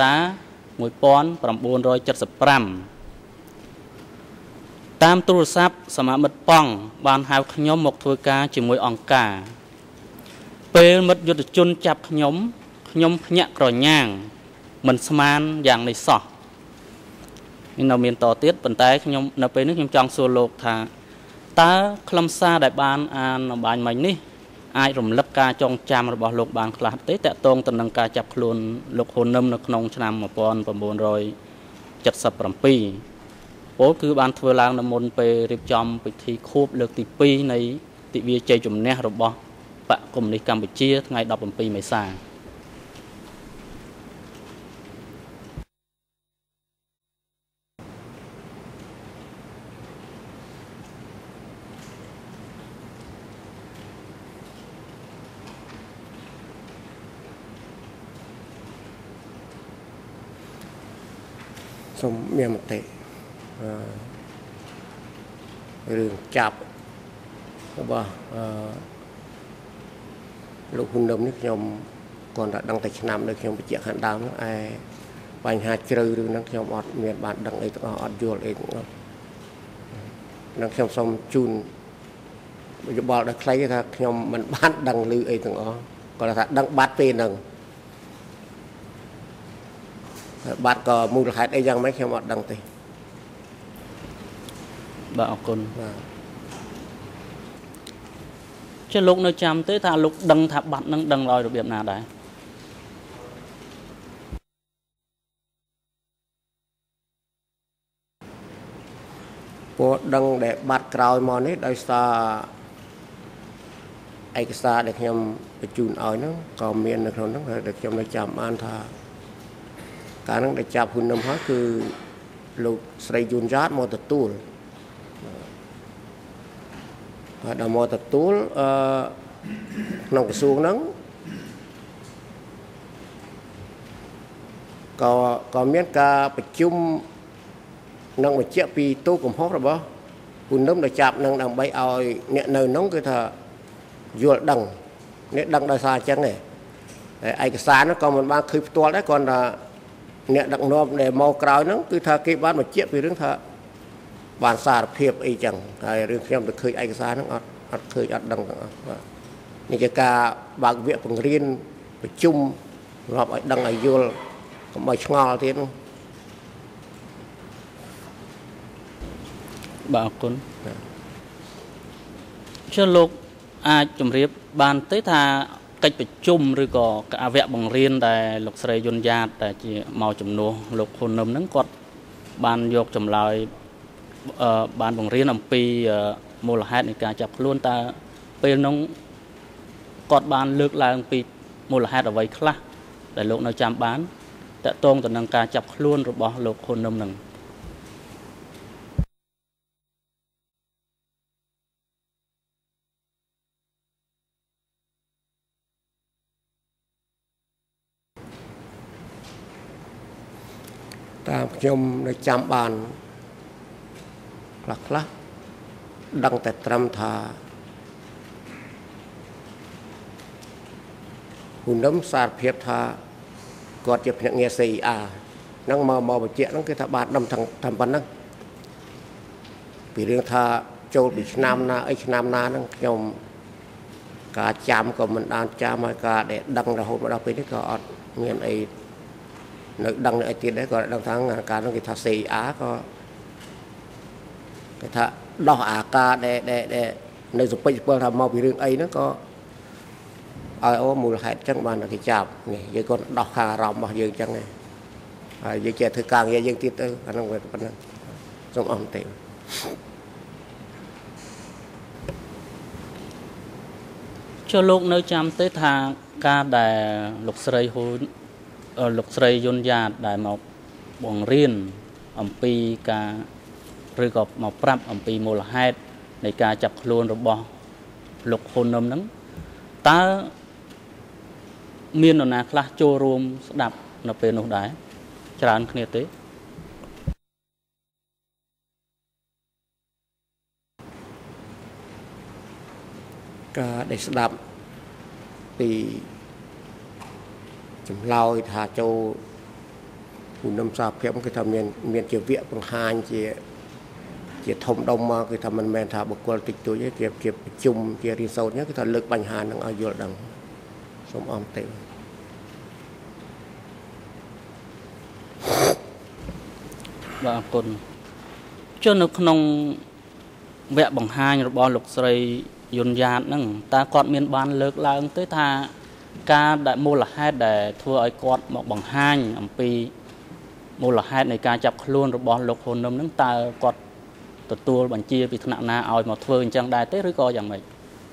1975 តាមទូរស័ព្ទសមាមិត្តប៉ង់បានហៅខ្ញុំមកធ្វើការជាមួយអង្គការ ពេលមិត្តយុទ្ធជនចាប់ខ្ញុំភ្ញាក់ក្រញាំងមិនស្មានយ៉ាងនេះសោះនេះនៅមានតទៀតប៉ុន្តែខ្ញុំនៅពេលនេះខ្ញុំចង់សួរលោកថាតើខ្លឹមសារដែលបានអានអំបញ្ញមិញនេះអាចរំលឹកការចងចាំរបស់លោកបានខ្លះទេតកតងទៅនឹងការចាប់ខ្លួនលោកហ៊ុននឹមនៅក្នុងឆ្នាំ 1977 ពលគឺបានធ្វើឡើងនៅមុនពេលរៀបចំពិធីខួបលើកទី 2 នៃទិវាជ័យជំនះរបស់បកកុម្មុយនីសកម្ពុជាថ្ងៃ 17 មេសាសូមមានមតិរឿងចាប់របស់លោកហ៊ុននឹមនេះខ្ញុំគាត់តែដឹងតែឆ្នាំនៅខ្ញុំបញ្ជាក់ខាងដើមហ្នឹងឯបញ្ហាជ្រៅរឿងហ្នឹងខ្ញុំអត់មានបានដឹងអីទាំងអស់អត់យល់អីទាំងអស់នឹងខ្ញុំសូមជូនយោបល់ដល់ខ្លីថាខ្ញុំមិនបានដឹងឮអីទាំងអស់គាត់ថាដឹងបាត់ពេលហ្នឹងបាត់ក៏មូលហេតុអីយ៉ាងម៉េចខ្ញុំអត់ដឹងទេបាទអរគុណចុះលោកនៅចាំទេថាលោកដឹងថាបាត់នឹងដឹងដោយរបៀបណាដែរពួកដឹងដែលបាត់ក្រោយមកនេះដោយសារឯកសារដែលខ្ញុំបញ្ជូនឲ្យហ្នឹងក៏មាននៅក្នុងហ្នឹងដែលខ្ញុំនៅចាំបានថាកាលហ្នឹងដែលចាប់ហ៊ុននឹមហើយគឺលោកស្រីយួនយ៉ាតមកទទួលហើយដល់មកទទួលក្នុងក្រសួងហ្នឹងក៏មានការប្រជុំនឹងបញ្ជាក់ពីទូកំហុសរបស់ហ៊ុននឹមដែលចាប់នឹងដើម្បីឲ្យអ្នកនៅនោះគឺថាយល់ដឹងនេះដឹងដោយសារអញ្ចឹងឯងឯកសារនោះក៏មិនបានឃើញផ្ទាល់ដែរគ្រាន់តែអ្នកដឹកនាំដែលមកក្រោយហ្នឹងគឺថាគេបានបញ្ជាក់ពីរឿងថាបានសារភាពអីចឹងហើយរឿងខ្ញុំទៅឃើញឯកសារហ្នឹងអត់ឃើញអត់ដឹងទាំងអស់បាទនេះជាការបើកវគ្គបង្រៀនប្រជុំរាប់ឲ្យដឹងឲ្យយល់កុំឲ្យឆ្ងល់ទៀតនោះបាទអរគុណចុះលោកអាចជម្រាបបានទេថាកិច្ចប្រជុំឬក៏ការវគ្គបង្រៀនដែលលោកស្រីយុនយ៉ាតដែលជាមកជំនួសលោកហ៊ុននឹមហ្នឹងគាត់បានយកចម្លើយបានបង្រៀនអំពីមូលហេតុនៃការចាប់ខ្លួនតើពេលនោះគាត់បានលើកឡើងពីមូលហេតុអ្វីខ្លះដែលលោកនៅចាំបានតកតងទៅនឹងការចាប់ខ្លួនរបស់លោកហ៊ុននឹមហ្នឹងតាមខ្ញុំនៅចាំបានខ្លះដឹងតែត្រឹមថាហ៊ុននឹមសារភាពថាគាត់ជាភ្នាក់ងារ CIA ហ្នឹងមកបញ្ជាក់ហ្នឹងគឺថាបានដឹងតាមប៉ុណ្ណឹងពីរឿងថាចូលពីឆ្នាំណាអីឆ្នាំណាហ្នឹងខ្ញុំការចាំក៏មិនបានចាំហើយការដែលដឹងរហូតមកដល់ពេលនេះក៏អត់មានអីនៅដឹងនៅអីទៀតដែរក៏ដឹងថាការហ្នឹងគេថា CIA ក៏គេថាដោះអាការដែលនៅសុពេចពលថាមកពីរឿងអីហ្នឹងក៏ឲ្យអូមូលហេតុចឹងបានគេចាប់នេះយើងក៏ដោះខាងអារម្មណ៍របស់យើងចឹងដែរហើយយើងចេះធ្វើការងារយើងទៀតទៅអាហ្នឹងវាប៉ុណ្ណឹងសូមអរទេចុះលោកនៅចាំទេថាការដែលលោកស្រីយុនយ៉ាតដែលមកបង្រៀនអំពីការឬក៏មកប្រាប់អំពីមូលហេតុនៃការចាប់ខ្លួនរបស់លោកហ៊ុននឹមហ្នឹងតើ miên ở nà khla chô rùm đạp nó bên nó đáy tràn khné tế ការដែលស្ដាប់ពីចម្លើយថាចូលគុណសាភិបគឺថាមានជាវគ្គបង្ហាញជាធំដុំមកគឺថាមិនមែនថាបុគ្គលតិចតួចទេជាប្រជុំជារៀនសូត្រគឺថាលើកបញ្ហានឹងឲ្យយល់ដឹងសូមអរទេបាទអរគុណចុះនៅក្នុងវគ្គបង្ហាញរបស់លោកស្រីយុនយ៉ាតហ្នឹងតើគាត់មានបានលើកឡើងទៅថាការដែលមូលហេតុដែលធ្វើឲ្យគាត់មកបង្ហាញអំពីមូលហេតុនៃការចាប់ខ្លួនរបស់លោកហ៊ុននឹមហ្នឹងតើគាត់ទទួលបញ្ជាពីថ្នាក់ណាឲ្យមកធ្វើអញ្ចឹងដែរទេឬក៏យ៉ាងម៉េច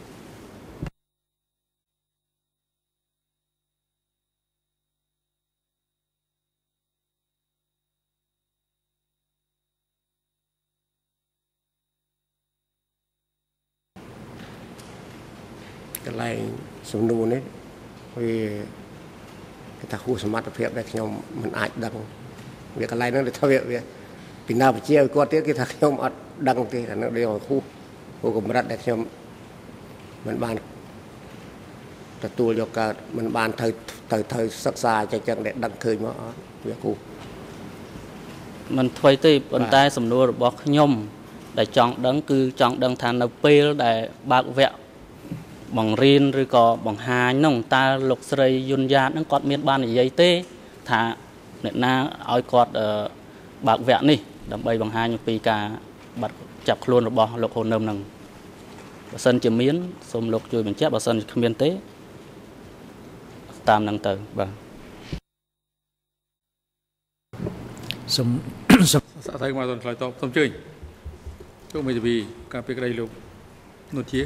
កន្លែងសំណួរនេះវាគេថាហួសសមត្ថភាពដែលខ្ញុំមិនអាចដឹងវាកន្លែងហ្នឹងទៅថាវាពីណាវិជាឲ្យគាត់ទៀតគេថាខ្ញុំអត់ដឹងទេអានោះដូចហួសកម្រិតដែលខ្ញុំមិនបានទទួលយកកើតមិនបានទៅសិក្សាចឹងដែលដឹងឃើញមកអត់វាគូមិនថ្មីទេប៉ុន្តែសំណួររបស់ខ្ញុំដែលចង់ដឹងគឺចង់ដឹងថានៅពេលដែលបើកវគ្គបង្រៀនឬក៏បង្ហាញនោះតើលោកស្រីយុនយ៉ាតនឹងគាត់មានបាននិយាយទេថាអ្នកណាឲ្យគាត់បើកវគ្គនេះដើម្បីបង្ហាញពីការបាត់ចាប់ខ្លួនរបស់លោកហ៊ុននឹមនឹងបើសិនជាមានសូមលោកជួយបញ្ជាក់បើសិនជាគ្មានទេតាមនឹងទៅបាទសូមសាក់ថៃមកដល់ឆ្លើយតបសូមជើញលោកមេធាវីការពីក្តីលោកនោះជា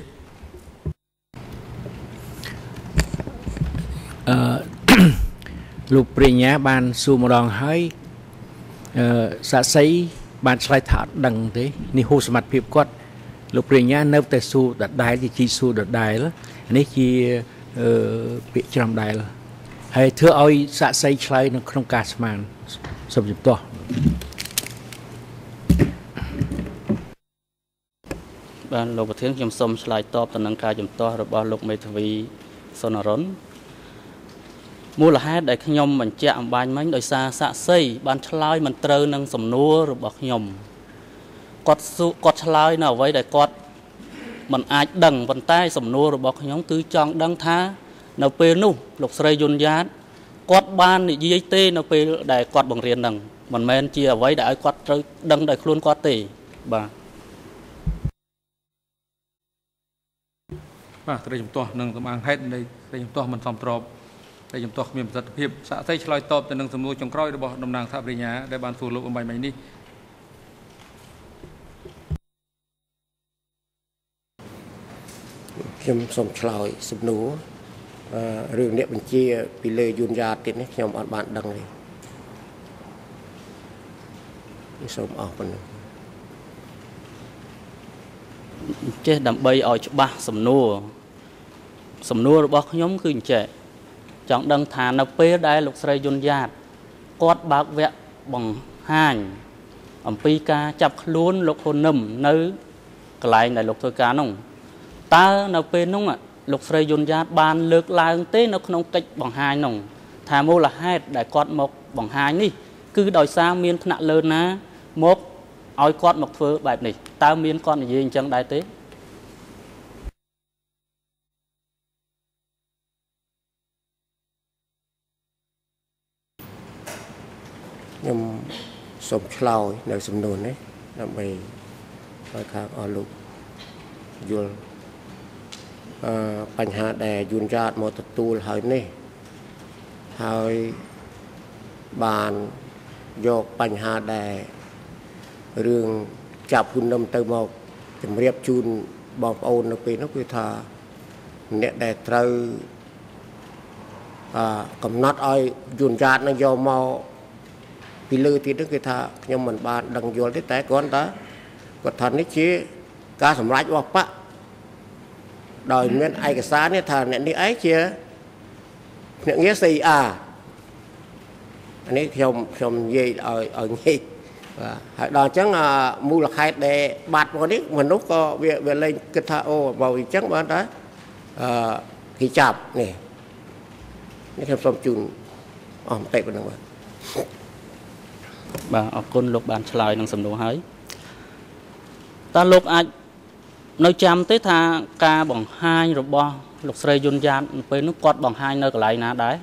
លោកប្រញ្ញាបានសួរម្ដងហើយសាក់សីបានឆ្លើយថាអត់ដឹងទេនេះហួសសមត្ថភាពគាត់លោកប្រញ្ញានៅតែសួរដដែលជាជីសួរដដែលនេះជាពាក្យច្រំដែលហើយធ្វើឲ្យសាក់សីឆ្លើយនៅក្នុងការស្មានសូមជំទាស់បានលោកប្រធានខ្ញុំសូមឆ្លើយតបទៅនឹងការជំទាស់របស់លោកមេធាវីសុនរុនមូលហេតុដែលខ្ញុំបញ្ជាក់អំបញ្ញមិញដោយសារសាក់សីបានឆ្លើយមិនត្រូវនឹងសំណួររបស់ខ្ញុំគាត់ឆ្លើយនៅអ្វីដែលគាត់មិនអាចដឹងប៉ុន្តែសំណួររបស់ខ្ញុំគឺចង់ដឹងថានៅពេលនោះលោកស្រីយុនយ៉ាតគាត់បាននិយាយទេនៅពេលដែលគាត់បង្រៀននឹងមិនមែនជាអ្វីដែលឲ្យគាត់ត្រូវដឹងដោយខ្លួនគាត់ទេបាទត្រីជំទាស់នឹងសម្អាងហេតុនៃត្រីជំទាស់មិនសមស្របត្រីជំទាស់គ្មានប្រសិទ្ធភាពសាក់សីឆ្លើយតបទៅនឹងសំណួរចុងក្រោយរបស់តំណាងសហប្រញ្ញាដែលបានសួរលោកអំបញ្ញមិញនេះខ្ញុំសូមឆ្លើយសំណួររឿងអ្នកបញ្ជាពីលើយុនយ៉ាតទៀតនេះខ្ញុំអត់បានដឹងទេសូមអរគុណចេះដើម្បីឲ្យច្បាស់សំណួររបស់ខ្ញុំគឺអញ្ចឹងចង់ដឹងថានៅពេលដែលលោកស្រីយុនយ៉ាតគាត់បើកវគ្គបង្ហាញអំពីការចាប់ខ្លួនលោកហ៊ុននឹមនៅកន្លែងដែលលោកធ្វើការនោះតើនៅពេលនោះលោកស្រីយុនយ៉ាតបានលើកឡើងទេនៅក្នុងកិច្ចបង្ហាញនោះថាមូលហេតុដែលគាត់មកបង្ហាញនេះគឺដោយសារមានថ្នាក់លើណាមកឲ្យគាត់មកធ្វើបែបនេះតើមានគាត់និយាយអញ្ចឹងដែរទេខ្ញុំសូមឆ្លើយនៅសំណួរនេះដើម្បីឲ្យខាងអស់លោកយល់បញ្ហាដែលយុនយ៉ាតមកទទួលហើយនេះហើយបានយកបញ្ហាដែលរឿងចាប់ហ៊ុននឹមទៅមកជំរាបជូនបងប្អូននៅពេលនោះគឺថាអ្នកដែលត្រូវកំណត់ឲ្យយុនយ៉ាតនឹងយកមកពីលើទៀតនោះគឺថាខ្ញុំមិនបានដឹងយល់ទេតែគាត់ថានេះជាការសម្រេចរបស់បកដោយមានឯកសារនេះថាអ្នកនេះឯងជាអ្នកងារ CR អានេះខ្ញុំនិយាយឲ្យងាយបាទហើយដល់អញ្ចឹងមូលហេតុដែលបាត់មកនេះមនុស្សក៏វាលែងគិតថាអូបើអញ្ចឹងបានតែគេចាប់នេះខ្ញុំសូមជូនអស់បន្តិចប៉ុណ្ណឹងបាទអរគុណលោកបានឆ្លើយនឹងសំណួរហើយតើលោកអាចនៅចាំទេថាការបង្ហាញរបស់លោកស្រីយុនយ៉ាតពេលនោះគាត់បង្ហាញនៅកន្លែងណាដែរ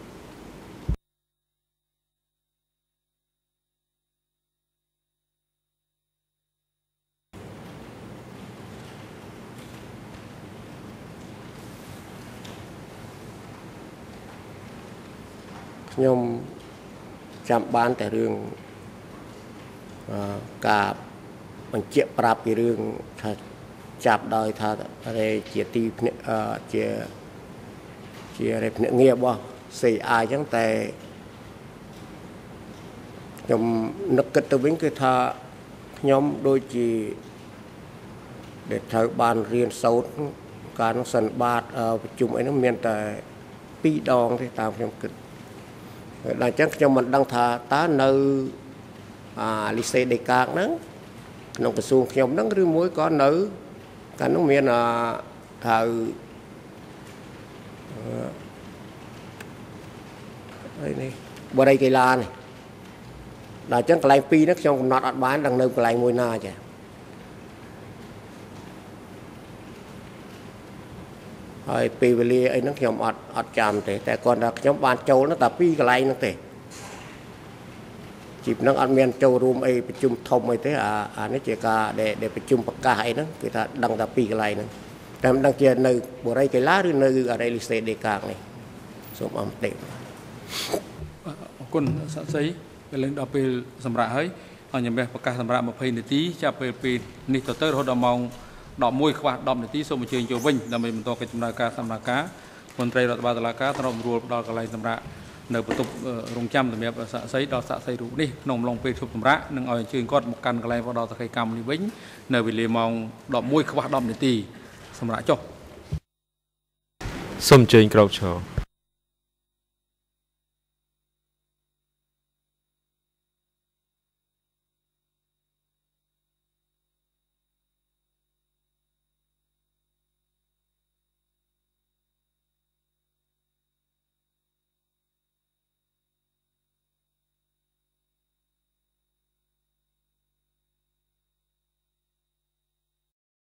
ខ្ញុំចាំបានតែរឿងការបញ្ជាក់ប្រាប់ពីរឿងថាចាប់ដោយថាជាទីភ្នាក់ជាភ្នាក់ងាររបស់ CI អញ្ចឹងតែខ្ញុំនឹកគិតទៅវិញគឺថាខ្ញុំដូចជាដែលត្រូវបានរៀនសូត្រការនោះសិនបាតប្រជុំអីនោះមានតែ2ដងទេតាមខ្ញុំគិតដល់អញ្ចឹងខ្ញុំមិនដឹងថាតើនៅលីសេដេកាហ្នឹងក្នុងក្រសួងខ្ញុំហ្នឹងឬមួយក៏នៅកាលនោះមានហៅអីនេះបរិយាកីឡានេះដល់អញ្ចឹងកន្លែង2ហ្នឹងខ្ញុំកំណត់អត់បានដល់នៅកន្លែងមួយណាចាហើយពេលវេលាអីហ្នឹងខ្ញុំអត់ចាំទេតែគាត់ថាខ្ញុំបានចូលនោះតែ2កន្លែងហ្នឹងទេជីបហ្នឹងអត់មានចូលរួមអីប្រជុំធំអីទេអានេះជាការដែលប្រជុំប្រកាសអីហ្នឹងគឺថាដឹងតែ2កន្លែងហ្នឹងតែមិនដឹងជានៅបរិយាកីឡាឬនៅអរិយលីសេដេកានេះសូមអរគុណអរគុណសាក់សីពេលឡើងដល់ពេលសម្រាប់ហើយខ្ញុំបានប្រកាសសម្រាប់20នាទីចាប់ពេលនេះទៅរហូតដល់ម៉ោង11ខ្វះ10នាទីសូមអញ្ជើញចូលវិញដើម្បីបន្តកិច្ចដំណើរការសម្រាប់ការមន្ត្រីរដ្ឋបាលតុលាការត្រូវរួលផ្ដល់កន្លែងសម្រាប់នៅបន្ទប់រងចាំសម្រាប់សាក់សីដល់សាក់សីរូបនេះក្នុងអំឡុងពេលឈប់សម្រាកនិងឲ្យអញ្ជើញគាត់មកកាន់កន្លែងផ្ដល់សកម្មនេះវិញនៅវេលាម៉ោង11ខ្វះ10នាទីសម្រាប់ចុះសូមអញ្ជើញក្រោកឈរ